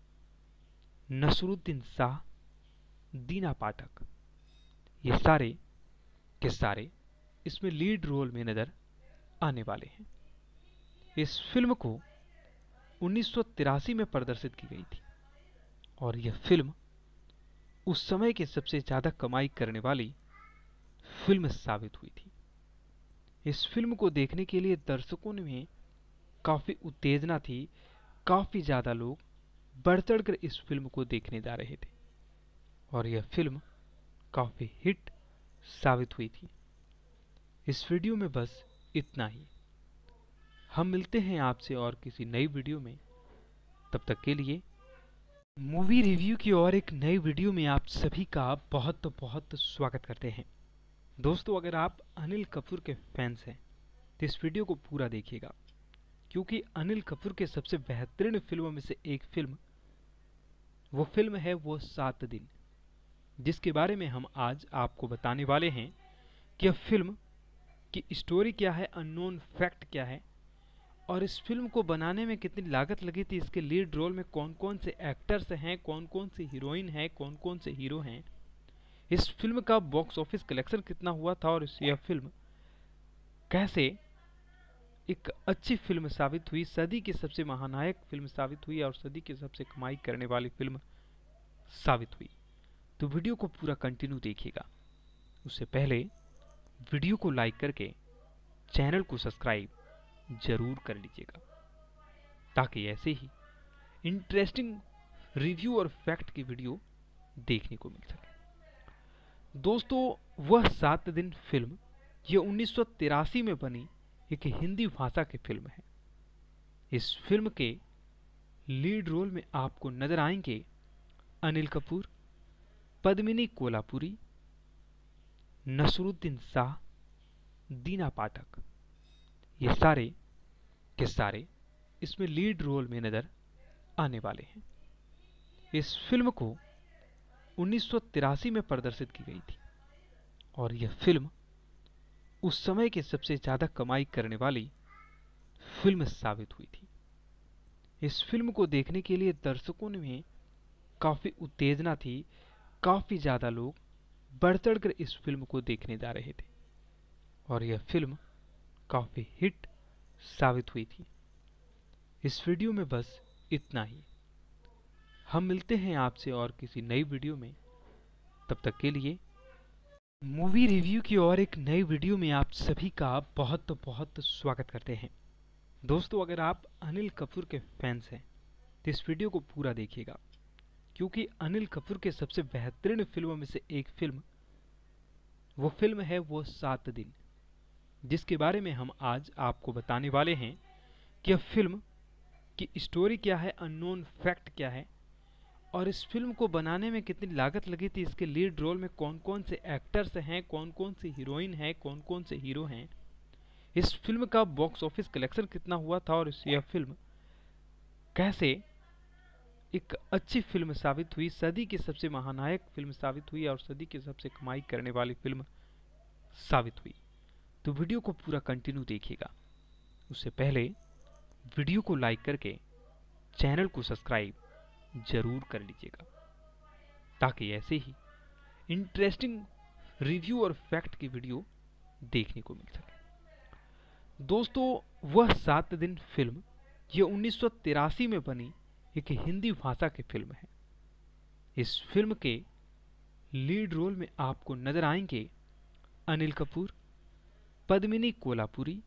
A: नसरुद्दीन शाह, दीना पाठक। ये सारे के सारे इसमें लीड रोल में नजर आने वाले हैं। इस फिल्म को उन्नीस सौ तिरासी में प्रदर्शित की गई थी और यह फिल्म उस समय के सबसे ज्यादा कमाई करने वाली फिल्म साबित हुई थी। इस फिल्म को देखने के लिए दर्शकों में काफी उत्तेजना थी, काफी ज्यादा लोग बढ़ चढ़कर इस फिल्म को देखने जा रहे थे और यह फिल्म काफी हिट साबित हुई थी। इस वीडियो में बस इतना ही। हम मिलते हैं आपसे और किसी नई वीडियो में। तब तक के लिए मूवी रिव्यू की और एक नई वीडियो में आप सभी का बहुत बहुत स्वागत करते हैं। दोस्तों, अगर आप अनिल कपूर के फैंस हैं तो इस वीडियो को पूरा देखिएगा, क्योंकि अनिल कपूर के सबसे बेहतरीन फिल्मों में से एक फिल्म वो फिल्म है वो सात दिन, जिसके बारे में हम आज आपको बताने वाले हैं कि यह फिल्म की स्टोरी क्या है, अननोन फैक्ट क्या है और इस फिल्म को बनाने में कितनी लागत लगी थी, इसके लीड रोल में कौन कौन से एक्टर्स हैं, कौन कौन सी हीरोइन हैं, कौन कौन से हीरो हैं, इस फिल्म का बॉक्स ऑफिस कलेक्शन कितना हुआ था और यह फिल्म कैसे एक अच्छी फिल्म साबित हुई, सदी की सबसे महानायक फिल्म साबित हुई और सदी की सबसे कमाई करने वाली फिल्म साबित हुई। तो वीडियो को पूरा कंटिन्यू देखिएगा। उससे पहले वीडियो को लाइक करके चैनल को सब्सक्राइब जरूर कर लीजिएगा, ताकि ऐसे ही इंटरेस्टिंग रिव्यू और फैक्ट की वीडियो देखने को मिल सके। दोस्तों, वह सात दिन फिल्म ये उन्नीस सौ तिरासी में बनी एक हिंदी भाषा की फिल्म है। इस फिल्म के लीड रोल में आपको नजर आएंगे अनिल कपूर, पद्मिनी कोल्हापुरी, नसरुद्दीन शाह, दीना पाठक। ये सारे के सारे इसमें लीड रोल में नजर आने वाले हैं। इस फिल्म को उन्नीस सौ तिरासी में प्रदर्शित की गई थी और यह फिल्म उस समय की सबसे ज्यादा कमाई करने वाली फिल्म साबित हुई थी। इस फिल्म को देखने के लिए दर्शकों में काफी उत्तेजना थी, काफी ज्यादा लोग बढ़ चढ़कर इस फिल्म को देखने जा रहे थे और यह फिल्म काफी हिट साबित हुई थी। इस वीडियो में बस इतना ही। हम मिलते हैं आपसे और किसी नई वीडियो में। तब तक के लिए मूवी रिव्यू की और एक नई वीडियो में आप सभी का बहुत बहुत स्वागत करते हैं। दोस्तों, अगर आप अनिल कपूर के फैंस हैं तो इस वीडियो को पूरा देखिएगा, क्योंकि अनिल कपूर के सबसे बेहतरीन फिल्मों में से एक फिल्म वो फिल्म है वो सात दिन, जिसके बारे में हम आज आपको बताने वाले हैं कि यह फिल्म की स्टोरी क्या है, अननोन फैक्ट क्या है और इस फिल्म को बनाने में कितनी लागत लगी थी, इसके लीड रोल में कौन कौन से एक्टर्स हैं, कौन कौन सी हीरोइन हैं, कौन कौन से हीरो हैं, इस फिल्म का बॉक्स ऑफिस कलेक्शन कितना हुआ था और यह फिल्म कैसे एक अच्छी फिल्म साबित हुई, सदी की सबसे महानायक फिल्म साबित हुई और सदी की सबसे कमाई करने वाली फिल्म साबित हुई। तो वीडियो को पूरा कंटिन्यू देखिएगा। उससे पहले वीडियो को लाइक करके चैनल को सब्सक्राइब जरूर कर लीजिएगा, ताकि ऐसे ही इंटरेस्टिंग रिव्यू और फैक्ट की वीडियो देखने को मिल सके। दोस्तों, वह सात दिन फिल्म ये उन्नीस सौ तिरासी में बनी एक हिंदी भाषा की फिल्म है। इस फिल्म के लीड रोल में आपको नजर आएंगे अनिल कपूर, पद्मिनी कोल्हापुरी,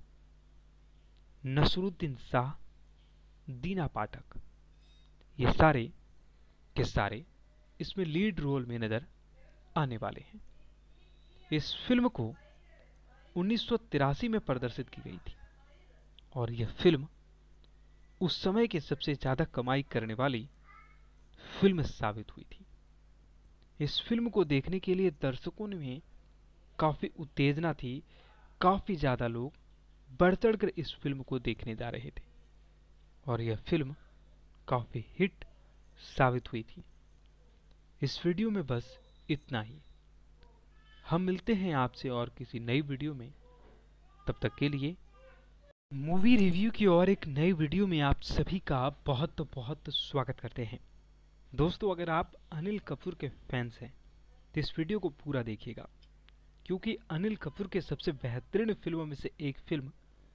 A: नसरुद्दीन शाह, दीना पाठक। ये सारे के सारे इसमें लीड रोल में नजर आने वाले हैं। इस फिल्म को उन्नीस सौ तिरासी में प्रदर्शित की गई थी और यह फिल्म उस समय की सबसे ज्यादा कमाई करने वाली फिल्म साबित हुई थी। इस फिल्म को देखने के लिए दर्शकों में काफी उत्तेजना थी, काफी ज्यादा लोग बढ़ चढ़कर इस फिल्म को देखने जा रहे थे और यह फिल्म काफी हिट साबित हुई थी। इस वीडियो में बस इतना ही। हम मिलते हैं आपसे और किसी नई वीडियो में। तब तक के लिए मूवी रिव्यू की और एक नई वीडियो में आप सभी का बहुत बहुत स्वागत करते हैं। दोस्तों, अगर आप अनिल कपूर के फैंस हैं तो इस वीडियो को पूरा देखिएगा, क्योंकि अनिल कपूर के सबसे बेहतरीन फिल्मों में से एक फिल्म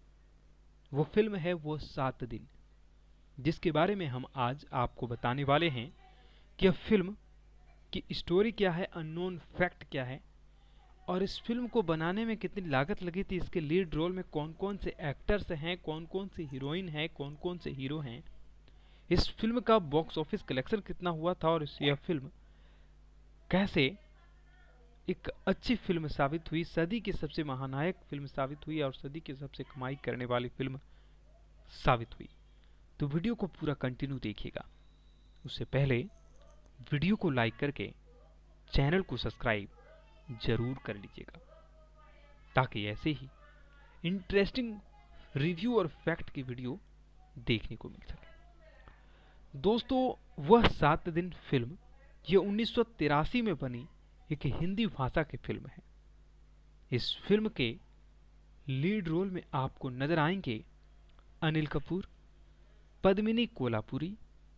A: वो फिल्म है वो सात दिन, जिसके बारे में हम आज आपको बताने वाले हैं कि यह फिल्म की स्टोरी क्या है, अननोन फैक्ट क्या है और इस फिल्म को बनाने में कितनी लागत लगी थी, इसके लीड रोल में कौन कौन से एक्टर्स हैं, कौन कौन सी हीरोइन हैं, कौन कौन से हीरो हैं, इस फिल्म का बॉक्स ऑफिस कलेक्शन कितना हुआ था और यह फिल्म कैसे एक अच्छी फिल्म साबित हुई, सदी की सबसे महानायक फिल्म साबित हुई और सदी की सबसे कमाई करने वाली फिल्म साबित हुई। तो वीडियो को पूरा कंटिन्यू देखिएगा। उससे पहले वीडियो को लाइक करके चैनल को सब्सक्राइब जरूर कर लीजिएगा, ताकि ऐसे ही इंटरेस्टिंग रिव्यू और फैक्ट की वीडियो देखने को मिल सके। दोस्तों, वह सात दिन फिल्म ये उन्नीस सौ तिरासी में बनी एक हिंदी भाषा की फिल्म है। इस फिल्म के लीड रोल में आपको नजर आएंगे अनिल कपूर, पद्मिनी कोल्हापुरी,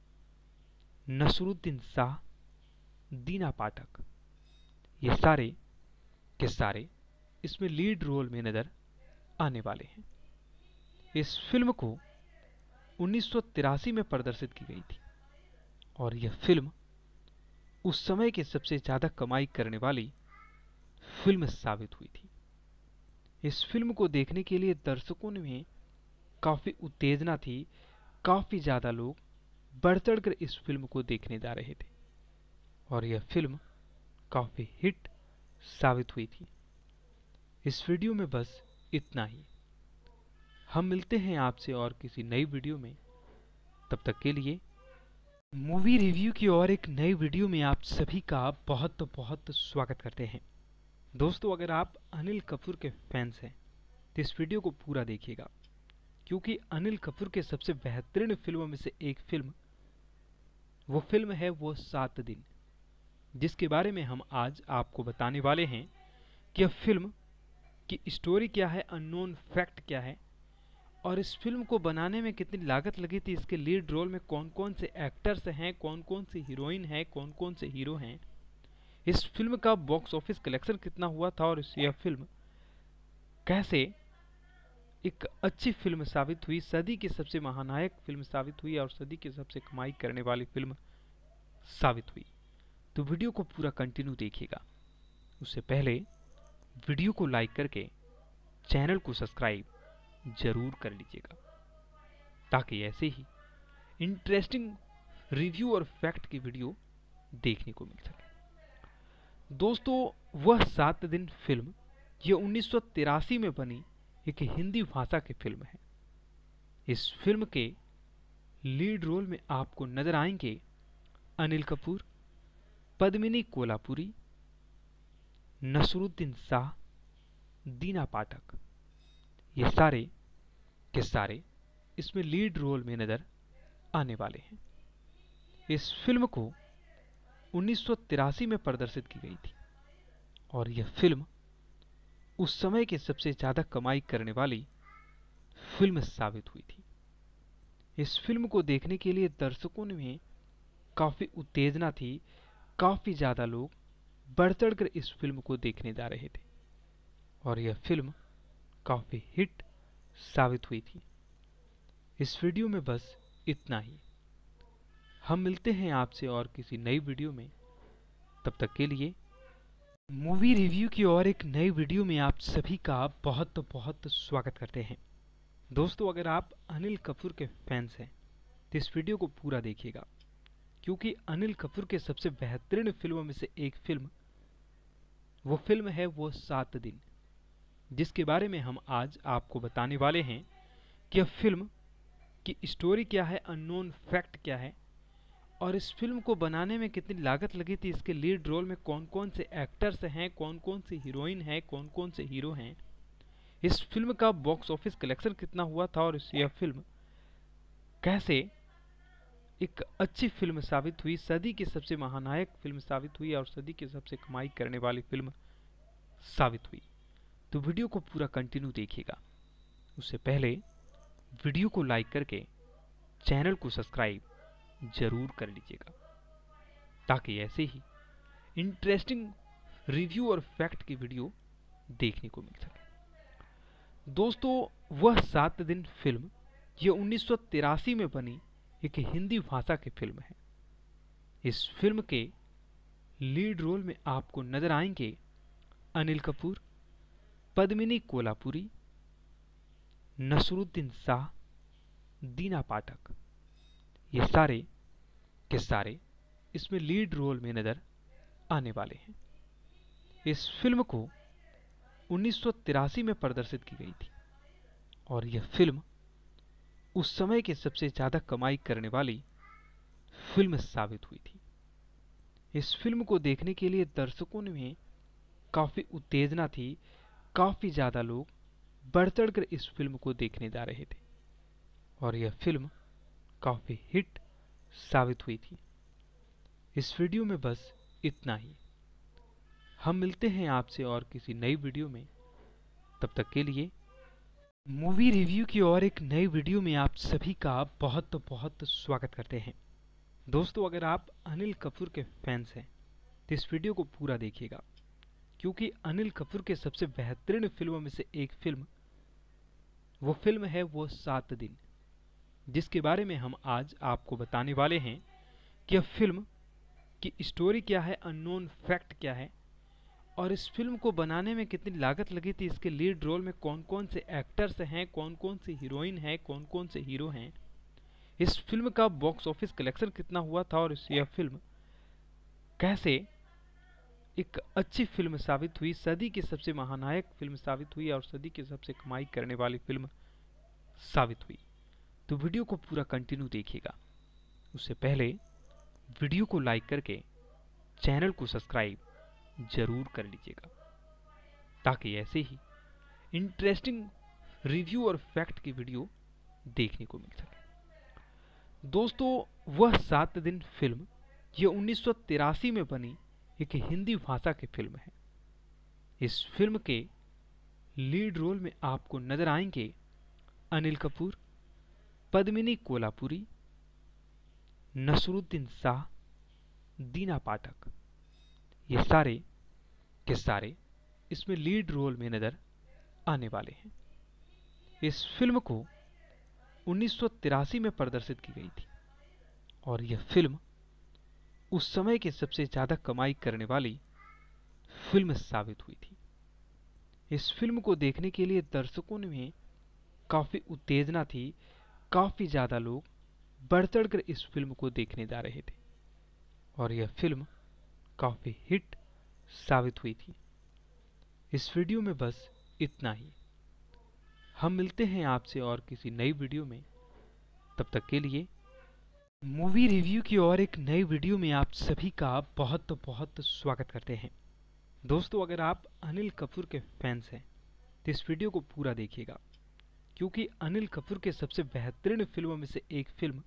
A: नसरुद्दीन शाह, दीना पाठक। ये सारे के सारे इसमें लीड रोल में नजर आने वाले हैं। इस फिल्म को उन्नीस सौ तिरासी में प्रदर्शित की गई थी और यह फिल्म उस समय की सबसे ज्यादा कमाई करने वाली फिल्म साबित हुई थी। इस फिल्म को देखने के लिए दर्शकों में काफ़ी उत्तेजना थी, काफ़ी ज़्यादा लोग बढ़ चढ़कर इस फिल्म को देखने जा रहे थे और यह फिल्म काफ़ी हिट साबित हुई थी। इस वीडियो में बस इतना ही। हम मिलते हैं आपसे और किसी नई वीडियो में। तब तक के लिए मूवी रिव्यू की और एक नई वीडियो में आप सभी का बहुत बहुत स्वागत करते हैं। दोस्तों, अगर आप अनिल कपूर के फैंस हैं तो इस वीडियो को पूरा देखिएगा, क्योंकि अनिल कपूर के सबसे बेहतरीन फिल्मों में से एक फिल्म वो फिल्म है वो सात दिन, जिसके बारे में हम आज आपको बताने वाले हैं कि यह फिल्म की स्टोरी क्या है, अननोन फैक्ट क्या है और इस फिल्म को बनाने में कितनी लागत लगी थी, इसके लीड रोल में कौन कौन से एक्टर्स हैं, कौन कौन सी हीरोइन हैं, कौन कौन से हीरो हैं, इस फिल्म का बॉक्स ऑफिस कलेक्शन कितना हुआ था और इस यह फिल्म कैसे एक अच्छी फिल्म साबित हुई, सदी की सबसे महानायक फिल्म साबित हुई और सदी की सबसे कमाई करने वाली फिल्म साबित हुई। तो वीडियो को पूरा कंटिन्यू देखिएगा। उससे पहले वीडियो को लाइक करके चैनल को सब्सक्राइब जरूर कर लीजिएगा, ताकि ऐसे ही इंटरेस्टिंग रिव्यू और फैक्ट की वीडियो देखने को मिल सके। दोस्तों, वह सात दिन फिल्म यह उन्नीस सौ तिरासी में बनी एक हिंदी भाषा की फिल्म है। इस फिल्म के लीड रोल में आपको नजर आएंगे अनिल कपूर, पद्मिनी कोल्हापुरी, नसरुद्दीन शाह, दीना पाठक। ये सारे के सारे इसमें लीड रोल में नजर आने वाले हैं। इस फिल्म को उन्नीस सौ तिरासी में प्रदर्शित की गई थी और यह फिल्म उस समय की सबसे ज्यादा कमाई करने वाली फिल्म साबित हुई थी। इस फिल्म को देखने के लिए दर्शकों में काफी उत्तेजना थी, काफी ज्यादा लोग बढ़ चढ़कर इस फिल्म को देखने जा रहे थे और यह फिल्म काफी हिट साबित हुई थी। इस वीडियो में बस इतना ही। हम मिलते हैं आपसे और किसी नई वीडियो में। तब तक के लिए मूवी रिव्यू की और एक नई वीडियो में आप सभी का बहुत बहुत स्वागत करते हैं। दोस्तों, अगर आप अनिल कपूर के फैंस हैं तो इस वीडियो को पूरा देखिएगा, क्योंकि अनिल कपूर के सबसे बेहतरीन फिल्मों में से एक फिल्म वो फिल्म है वो सात दिन, जिसके बारे में हम आज आपको बताने वाले हैं कि यह फिल्म की स्टोरी क्या है, अननोन फैक्ट क्या है और इस फिल्म को बनाने में कितनी लागत लगी थी, इसके लीड रोल में कौन कौन से एक्टर्स हैं, कौन कौन सी हीरोइन हैं, कौन कौन से हीरो हैं, इस फिल्म का बॉक्स ऑफिस कलेक्शन कितना हुआ था और इस यह फिल्म कैसे एक अच्छी फिल्म साबित हुई, सदी की सबसे महानायक फिल्म साबित हुई और सदी की सबसे कमाई करने वाली फिल्म साबित हुई। तो वीडियो को पूरा कंटिन्यू देखिएगा। उससे पहले वीडियो को लाइक करके चैनल को सब्सक्राइब जरूर कर लीजिएगा, ताकि ऐसे ही इंटरेस्टिंग रिव्यू और फैक्ट की वीडियो देखने को मिल सके। दोस्तों, वह सात दिन फिल्म यह उन्नीस सौ तिरासी में बनी एक हिंदी भाषा की फिल्म है। इस फिल्म के लीड रोल में आपको नजर आएंगे अनिल कपूर, पद्मिनी कोल्हापुरी, नसरुद्दीन शाह, दीना पाठक। ये सारे के सारे इसमें लीड रोल में नजर आने वाले हैं। इस फिल्म को उन्नीस सौ तिरासी में प्रदर्शित की गई थी और यह फिल्म उस समय की सबसे ज्यादा कमाई करने वाली फिल्म साबित हुई थी। इस फिल्म को देखने के लिए दर्शकों में काफी उत्तेजना थी, काफी ज्यादा लोग बढ़ चढ़कर इस फिल्म को देखने जा रहे थे और यह फिल्म काफी हिट साबित हुई थी। इस वीडियो में बस इतना ही। हम मिलते हैं आपसे और किसी नई वीडियो में। तब तक के लिए मूवी रिव्यू की और एक नई वीडियो में आप सभी का बहुत बहुत स्वागत करते हैं। दोस्तों, अगर आप अनिल कपूर के फैंस हैं तो इस वीडियो को पूरा देखिएगा, क्योंकि अनिल कपूर के सबसे बेहतरीन फिल्मों में से एक फिल्म वो फिल्म है वो सात दिन, जिसके बारे में हम आज आपको बताने वाले हैं कि यह फिल्म की स्टोरी क्या है, अननोन फैक्ट क्या है और इस फिल्म को बनाने में कितनी लागत लगी थी, इसके लीड रोल में कौन कौन से एक्टर्स हैं, कौन कौन सी हीरोइन हैं, कौन कौन से हीरो हैं, इस फिल्म का बॉक्स ऑफिस कलेक्शन कितना हुआ था और इस यह फिल्म कैसे एक अच्छी फिल्म साबित हुई, सदी की सबसे महानायक फिल्म साबित हुई और सदी की सबसे कमाई करने वाली फिल्म साबित हुई। तो वीडियो को पूरा कंटिन्यू देखिएगा। उससे पहले वीडियो को लाइक करके चैनल को सब्सक्राइब जरूर कर लीजिएगा ताकि ऐसे ही इंटरेस्टिंग रिव्यू और फैक्ट की वीडियो देखने को मिल सके। दोस्तों, वह सात दिन फिल्म ये उन्नीस सौ तिरासी में बनी एक हिंदी भाषा की फिल्म है। इस फिल्म के लीड रोल में आपको नजर आएंगे अनिल कपूर, पद्मिनी कोल्हापुरी, नसरुद्दीन शाह, दीना पाठक। ये सारे के सारे इसमें लीड रोल में नजर आने वाले हैं। इस फिल्म को उन्नीस सौ तिरासी में प्रदर्शित की गई थी और यह फिल्म उस समय की सबसे ज्यादा कमाई करने वाली फिल्म साबित हुई थी। इस फिल्म को देखने के लिए दर्शकों में काफी उत्तेजना थी, काफी ज्यादा लोग बढ़ चढ़कर इस फिल्म को देखने जा रहे थे और यह फिल्म काफी हिट साबित हुई थी। इस वीडियो में बस इतना ही। हम मिलते हैं आपसे और किसी नई वीडियो में। तब तक के लिए मूवी रिव्यू की और एक नई वीडियो में आप सभी का बहुत बहुत स्वागत करते हैं। दोस्तों, अगर आप अनिल कपूर के फैंस हैं तो इस वीडियो को पूरा देखिएगा, क्योंकि अनिल कपूर के सबसे बेहतरीन फिल्मों में से एक फिल्म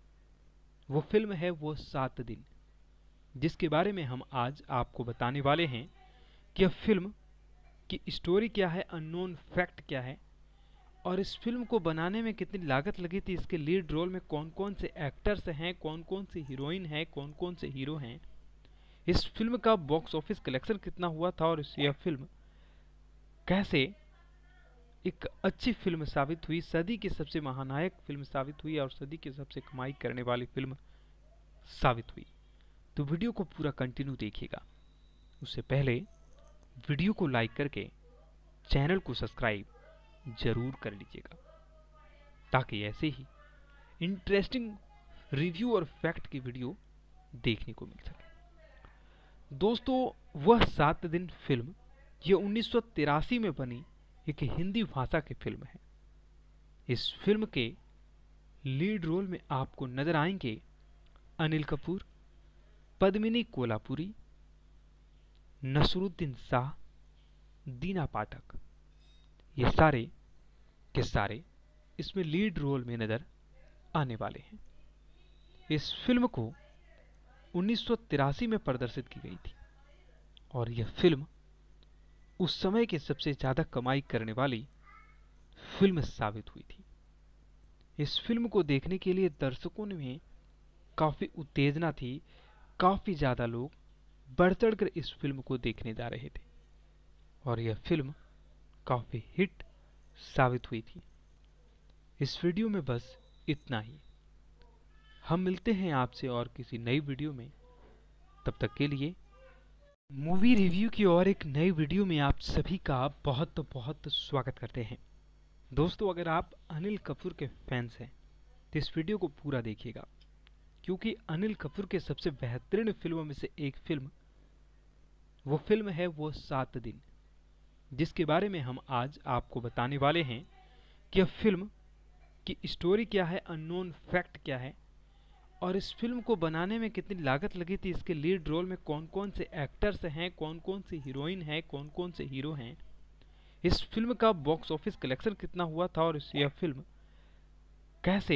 A: वो फिल्म है वो सात दिन, जिसके बारे में हम आज आपको बताने वाले हैं कि यह फिल्म की स्टोरी क्या है, अननोन फैक्ट क्या है और इस फिल्म को बनाने में कितनी लागत लगी थी, इसके लीड रोल में कौन कौन से एक्टर्स हैं, कौन कौन सी हीरोइन हैं, कौन कौन से हीरो हैं, इस फिल्म का बॉक्स ऑफिस कलेक्शन कितना हुआ था और इस यह फिल्म कैसे एक अच्छी फिल्म साबित हुई, सदी की सबसे महानायक फिल्म साबित हुई और सदी की सबसे कमाई करने वाली फिल्म साबित हुई। तो वीडियो को पूरा कंटिन्यू देखिएगा। उससे पहले वीडियो को लाइक करके चैनल को सब्सक्राइब जरूर कर लीजिएगा ताकि ऐसे ही इंटरेस्टिंग रिव्यू और फैक्ट की वीडियो देखने को मिल सके। दोस्तों, वह सात दिन फिल्म ये उन्नीस सौ तिरासी में बनी एक हिंदी भाषा की फिल्म है। इस फिल्म के लीड रोल में आपको नजर आएंगे अनिल कपूर, पद्मिनी कोल्हापुरी, नसरुद्दीन शाह, दीना पाठक। ये सारे के सारे इसमें लीड रोल में नजर आने वाले हैं। इस फिल्म को उन्नीस सौ तिरासी में प्रदर्शित की गई थी और यह फिल्म उस समय की सबसे ज्यादा कमाई करने वाली फिल्म साबित हुई थी। इस फिल्म को देखने के लिए दर्शकों में काफी उत्तेजना थी, काफी ज्यादा लोग बढ़ चढ़कर इस फिल्म को देखने जा रहे थे और यह फिल्म काफी हिट साबित हुई थी। इस वीडियो में बस इतना ही। हम मिलते हैं आपसे और किसी नई वीडियो में। तब तक के लिए मूवी रिव्यू की और एक नई वीडियो में आप सभी का बहुत बहुत स्वागत करते हैं। दोस्तों, अगर आप अनिल कपूर के फैंस हैं तो इस वीडियो को पूरा देखिएगा, क्योंकि अनिल कपूर के सबसे बेहतरीन फिल्मों में से एक फिल्म वो फिल्म है वो सात दिन, जिसके बारे में हम आज आपको बताने वाले हैं कि यह फिल्म की स्टोरी क्या है, अननोन फैक्ट क्या है और इस फिल्म को बनाने में कितनी लागत लगी थी, इसके लीड रोल में कौन कौन से एक्टर्स हैं, कौन कौन सी हीरोइन हैं, कौन कौन से हीरो हैं, इस फिल्म का बॉक्स ऑफिस कलेक्शन कितना हुआ था और इस यह फिल्म कैसे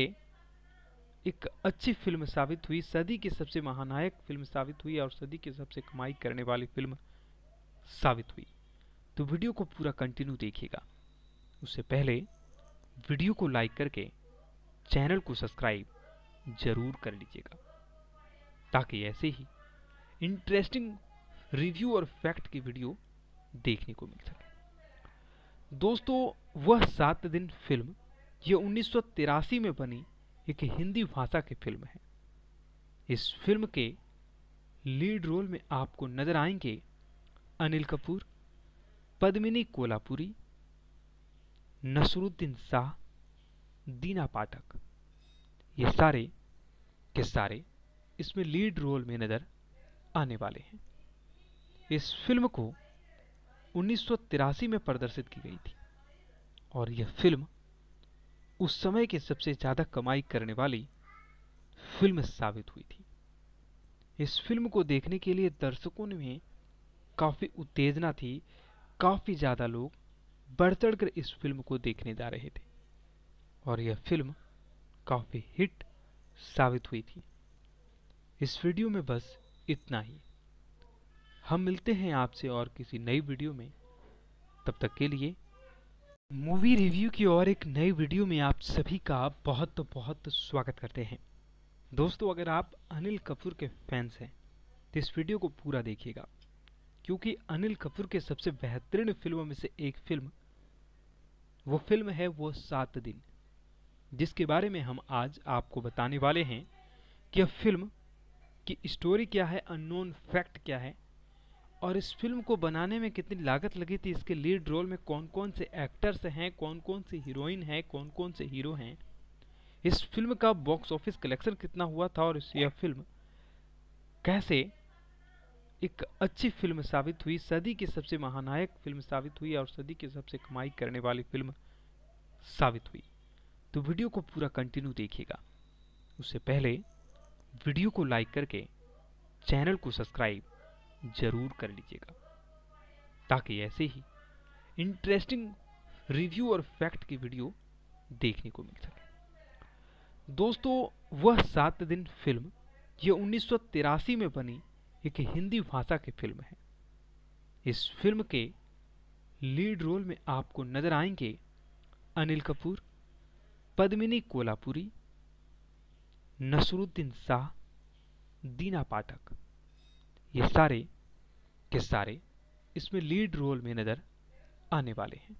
A: एक अच्छी फिल्म साबित हुई, सदी की सबसे महानायक फिल्म साबित हुई और सदी की सबसे कमाई करने वाली फिल्म साबित हुई। तो वीडियो को पूरा कंटिन्यू देखिएगा। उससे पहले वीडियो को लाइक करके चैनल को सब्सक्राइब जरूर कर लीजिएगा ताकि ऐसे ही इंटरेस्टिंग रिव्यू और फैक्ट की वीडियो देखने को मिल सके। दोस्तों, वह सात दिन फिल्म ये उन्नीस सौ तिरासी में बनी एक हिंदी भाषा की फिल्म है। इस फिल्म के लीड रोल में आपको नजर आएंगे अनिल कपूर, पद्मिनी कोल्हापुरी, नसरुद्दीन शाह, दीना पाठक, ये सारे के सारे इसमें लीड रोल में नजर आने वाले हैं। इस फिल्म को उन्नीस सौ तिरासी में प्रदर्शित की गई थी और यह फिल्म उस समय की सबसे ज्यादा कमाई करने वाली फिल्म साबित हुई थी। इस फिल्म को देखने के लिए दर्शकों में काफी उत्तेजना थी, काफी ज्यादा लोग बढ़ चढ़कर इस फिल्म को देखने जा रहे थे और यह फिल्म काफी हिट साबित हुई थी। इस वीडियो में बस इतना ही। हम मिलते हैं आपसे और किसी नई वीडियो में, तब तक के लिए मूवी रिव्यू की और एक नई वीडियो में आप सभी का बहुत बहुत स्वागत करते हैं। दोस्तों, अगर आप अनिल कपूर के फैंस हैं तो इस वीडियो को पूरा देखिएगा, क्योंकि अनिल कपूर के सबसे बेहतरीन फिल्मों में से एक फिल्म वो फिल्म है वो सात दिन, जिसके बारे में हम आज आपको बताने वाले हैं कि यह फिल्म की स्टोरी क्या है, अननोन फैक्ट क्या है और इस फिल्म को बनाने में कितनी लागत लगी थी, इसके लीड रोल में कौन कौन से एक्टर्स हैं, कौन कौन सी हीरोइन हैं, कौन कौन से हीरो हैं, इस फिल्म का बॉक्स ऑफिस कलेक्शन कितना हुआ था और यह फिल्म कैसे एक अच्छी फिल्म साबित हुई, सदी की सबसे महानायक फिल्म साबित हुई और सदी की सबसे कमाई करने वाली फिल्म साबित हुई। तो वीडियो को पूरा कंटिन्यू देखिएगा। उससे पहले वीडियो को लाइक करके चैनल को सब्सक्राइब जरूर कर लीजिएगा, ताकि ऐसे ही इंटरेस्टिंग रिव्यू और फैक्ट की वीडियो देखने को मिल सके। दोस्तों, वह सात दिन फिल्म ये उन्नीस सौ तिरासी में बनी एक हिंदी भाषा की फिल्म है। इस फिल्म के लीड रोल में आपको नजर आएंगे अनिल कपूर, पद्मिनी कोल्हापुरी, नसरुद्दीन शाह, दीना पाठक, ये सारे के सारे इसमें लीड रोल में नजर आने वाले हैं।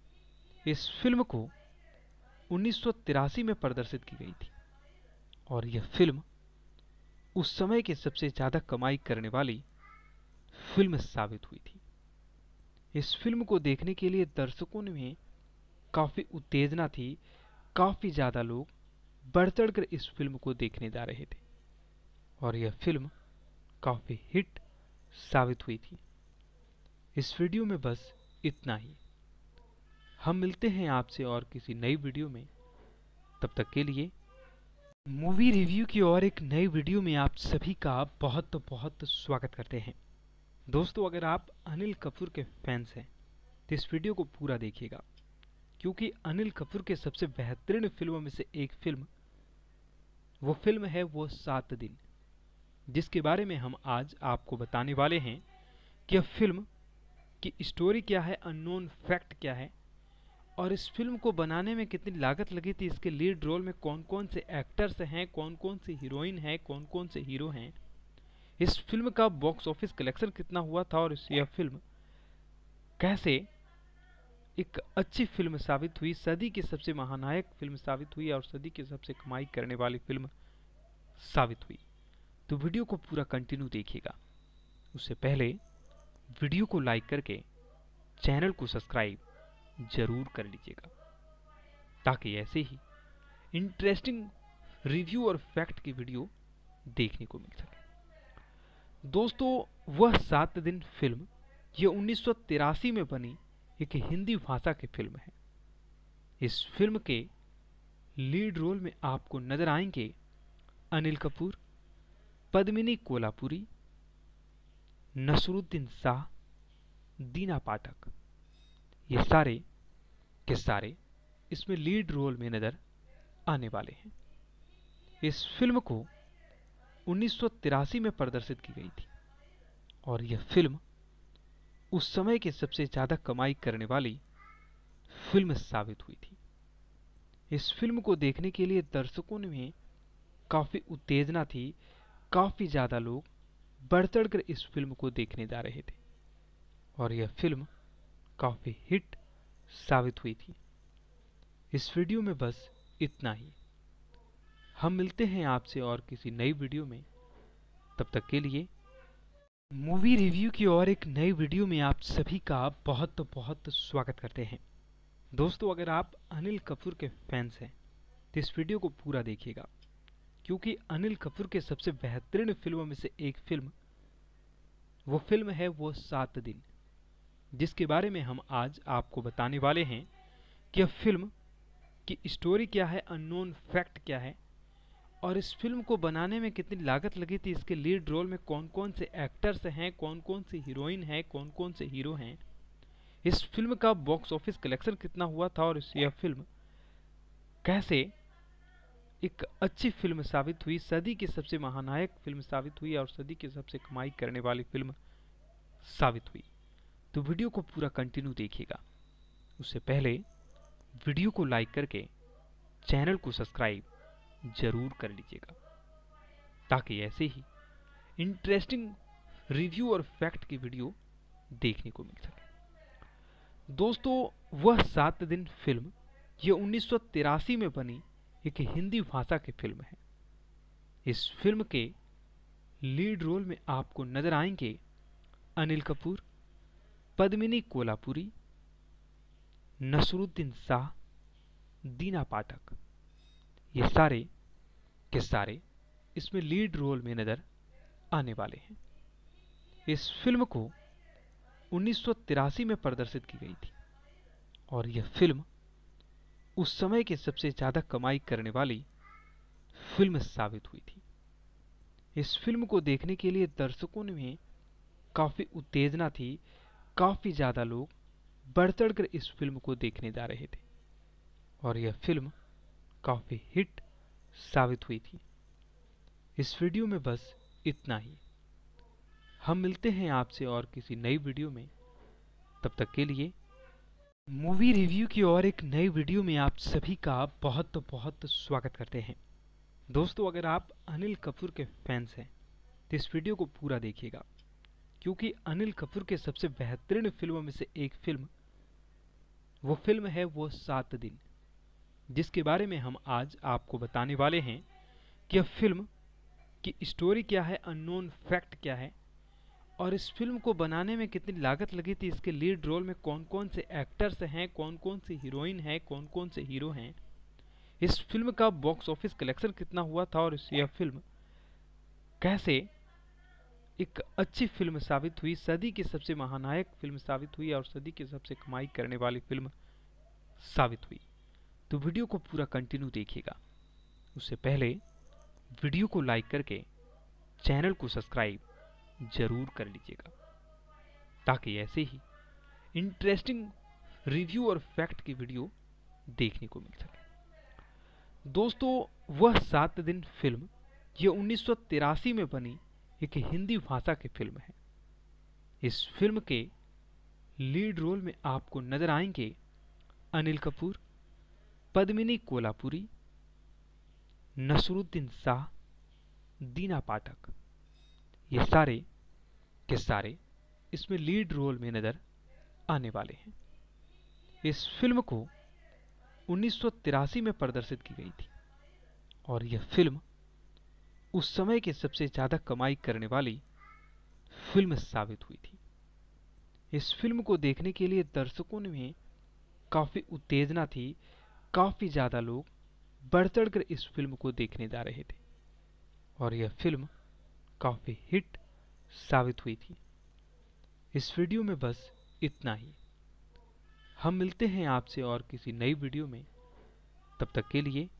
A: इस फिल्म को उन्नीस सौ तिरासी में प्रदर्शित की गई थी और यह फिल्म उस समय की सबसे ज्यादा कमाई करने वाली फिल्म साबित हुई थी। इस फिल्म को देखने के लिए दर्शकों में काफी उत्तेजना थी, काफी ज्यादा लोग बढ़ चढ़कर इस फिल्म को देखने जा रहे थे और यह फिल्म काफी हिट साबित हुई थी। इस वीडियो में बस इतना ही। हम मिलते हैं आपसे और किसी नई वीडियो में, तब तक के लिए मूवी रिव्यू की और एक नई वीडियो में आप सभी का बहुत बहुत स्वागत करते हैं। दोस्तों, अगर आप अनिल कपूर के फैंस हैं तो इस वीडियो को पूरा देखिएगा, क्योंकि अनिल कपूर के सबसे बेहतरीन फिल्मों में से एक फिल्म वो फिल्म है वो सात दिन, जिसके बारे में हम आज आपको बताने वाले हैं कि यह फिल्म की स्टोरी क्या है, अननोन फैक्ट क्या है और इस फिल्म को बनाने में कितनी लागत लगी थी, इसके लीड रोल में कौन कौन से एक्टर्स हैं, कौन कौन सी हीरोइन हैं, कौन कौन से हीरो हैं, इस फिल्म का बॉक्स ऑफिस कलेक्शन कितना हुआ था और यह फिल्म कैसे एक अच्छी फिल्म साबित हुई, सदी की सबसे महानायक फिल्म साबित हुई और सदी की सबसे कमाई करने वाली फिल्म साबित हुई। तो वीडियो को पूरा कंटिन्यू देखिएगा। उससे पहले वीडियो को लाइक करके चैनल को सब्सक्राइब जरूर कर लीजिएगा, ताकि ऐसे ही इंटरेस्टिंग रिव्यू और फैक्ट की वीडियो देखने को मिल सके। दोस्तों, वह सात दिन फिल्म ये उन्नीस सौ तिरासी में बनी एक हिंदी भाषा की फिल्म है। इस फिल्म के लीड रोल में आपको नजर आएंगे अनिल कपूर, पद्मिनी कोल्हापुरी, नसरुद्दीन शाह, दीना पाठक, ये सारे के सारे इसमें लीड रोल में नजर आने वाले हैं। इस फिल्म को उन्नीस सौ तिरासी में प्रदर्शित की गई थी और यह फिल्म उस समय की सबसे ज्यादा कमाई करने वाली फिल्म साबित हुई थी। इस फिल्म को देखने के लिए दर्शकों में काफी उत्तेजना थी, काफी ज्यादा लोग बढ़ चढ़कर इस फिल्म को देखने जा रहे थे और यह फिल्म काफी हिट साबित हुई थी। इस वीडियो में बस इतना ही। हम मिलते हैं आपसे और किसी नई वीडियो में, तब तक के लिए मूवी रिव्यू की और एक नई वीडियो में आप सभी का बहुत बहुत स्वागत करते हैं। दोस्तों, अगर आप अनिल कपूर के फैंस हैं तो इस वीडियो को पूरा देखिएगा, क्योंकि अनिल कपूर के सबसे बेहतरीन फिल्मों में से एक फिल्म वो फिल्म है वो सात दिन, जिसके बारे में हम आज आपको बताने वाले हैं कि यह फिल्म की स्टोरी क्या है, अननोन फैक्ट क्या है और इस फिल्म को बनाने में कितनी लागत लगी थी, इसके लीड रोल में कौन कौन से एक्टर्स हैं, कौन कौन सी हीरोइन हैं, कौन कौन से हीरो हैं, इस फिल्म का बॉक्स ऑफिस कलेक्शन कितना हुआ था और यह फिल्म कैसे एक अच्छी फिल्म साबित हुई, सदी की सबसे महानायक फिल्म साबित हुई और सदी की सबसे कमाई करने वाली फिल्म साबित हुई। तो वीडियो को पूरा कंटिन्यू देखिएगा। उससे पहले वीडियो को लाइक करके चैनल को सब्सक्राइब जरूर कर लीजिएगा, ताकि ऐसे ही इंटरेस्टिंग रिव्यू और फैक्ट की वीडियो देखने को मिल सके। दोस्तों, वह सात दिन फिल्म ये उन्नीस सौ तिरासी में बनी एक हिंदी भाषा की फिल्म है। इस फिल्म के लीड रोल में आपको नजर आएंगे अनिल कपूर, पद्मिनी कोल्हापुरी, नसरुद्दीन शाह, दीना पाठक। ये सारे के सारे इसमें लीड रोल में नजर आने वाले हैं। इस फिल्म को उन्नीस सौ तिरासी में प्रदर्शित की गई थी और यह फिल्म उस समय की सबसे ज्यादा कमाई करने वाली फिल्म साबित हुई थी। इस फिल्म को देखने के लिए दर्शकों में काफी उत्तेजना थी, काफी ज्यादा लोग बढ़ चढ़कर इस फिल्म को देखने जा रहे थे और यह फिल्म काफी हिट साबित हुई थी। इस वीडियो में बस इतना ही। हम मिलते हैं आपसे और किसी नई वीडियो में, तब तक के लिए मूवी रिव्यू की और एक नई वीडियो में आप सभी का बहुत बहुत स्वागत करते हैं। दोस्तों, अगर आप अनिल कपूर के फैंस हैं तो इस वीडियो को पूरा देखिएगा, क्योंकि अनिल कपूर के सबसे बेहतरीन फिल्मों में से एक फिल्म वो फिल्म है वो सात दिन, जिसके बारे में हम आज आपको बताने वाले हैं कि यह फिल्म की स्टोरी क्या है, अननोन फैक्ट क्या है और इस फिल्म को बनाने में कितनी लागत लगी थी, इसके लीड रोल में कौन कौन से एक्टर्स हैं, कौन कौन सी हीरोइन हैं, कौन कौन से हीरो हैं, इस फिल्म का बॉक्स ऑफिस कलेक्शन कितना हुआ था और यह फिल्म कैसे एक अच्छी फिल्म साबित हुई, सदी की सबसे महानायक फिल्म साबित हुई और सदी की सबसे कमाई करने वाली फिल्म साबित हुई। तो वीडियो को पूरा कंटिन्यू देखिएगा। उससे पहले वीडियो को लाइक करके चैनल को सब्सक्राइब जरूर कर लीजिएगा, ताकि ऐसे ही इंटरेस्टिंग रिव्यू और फैक्ट की वीडियो देखने को मिल सके। दोस्तों, वह सात दिन फिल्म ये उन्नीस सौ तिरासी में बनी एक हिंदी भाषा की फिल्म है। इस फिल्म के लीड रोल में आपको नजर आएंगे अनिल कपूर, पद्मिनी कोल्हापुरी, नसरुद्दीन शाह, दीना पाठक। ये सारे के सारे इसमें लीड रोल में नजर आने वाले हैं। इस फिल्म को उन्नीस सौ तिरासी में प्रदर्शित की गई थी और यह फिल्म उस समय की सबसे ज्यादा कमाई करने वाली फिल्म साबित हुई थी। इस फिल्म को देखने के लिए दर्शकों में काफी उत्तेजना थी, काफी ज्यादा लोग बढ़ चढ़कर इस फिल्म को देखने जा रहे थे और यह फिल्म काफी हिट साबित हुई थी। इस वीडियो में बस इतना ही। हम मिलते हैं आपसे और किसी नई वीडियो में, तब तक के लिए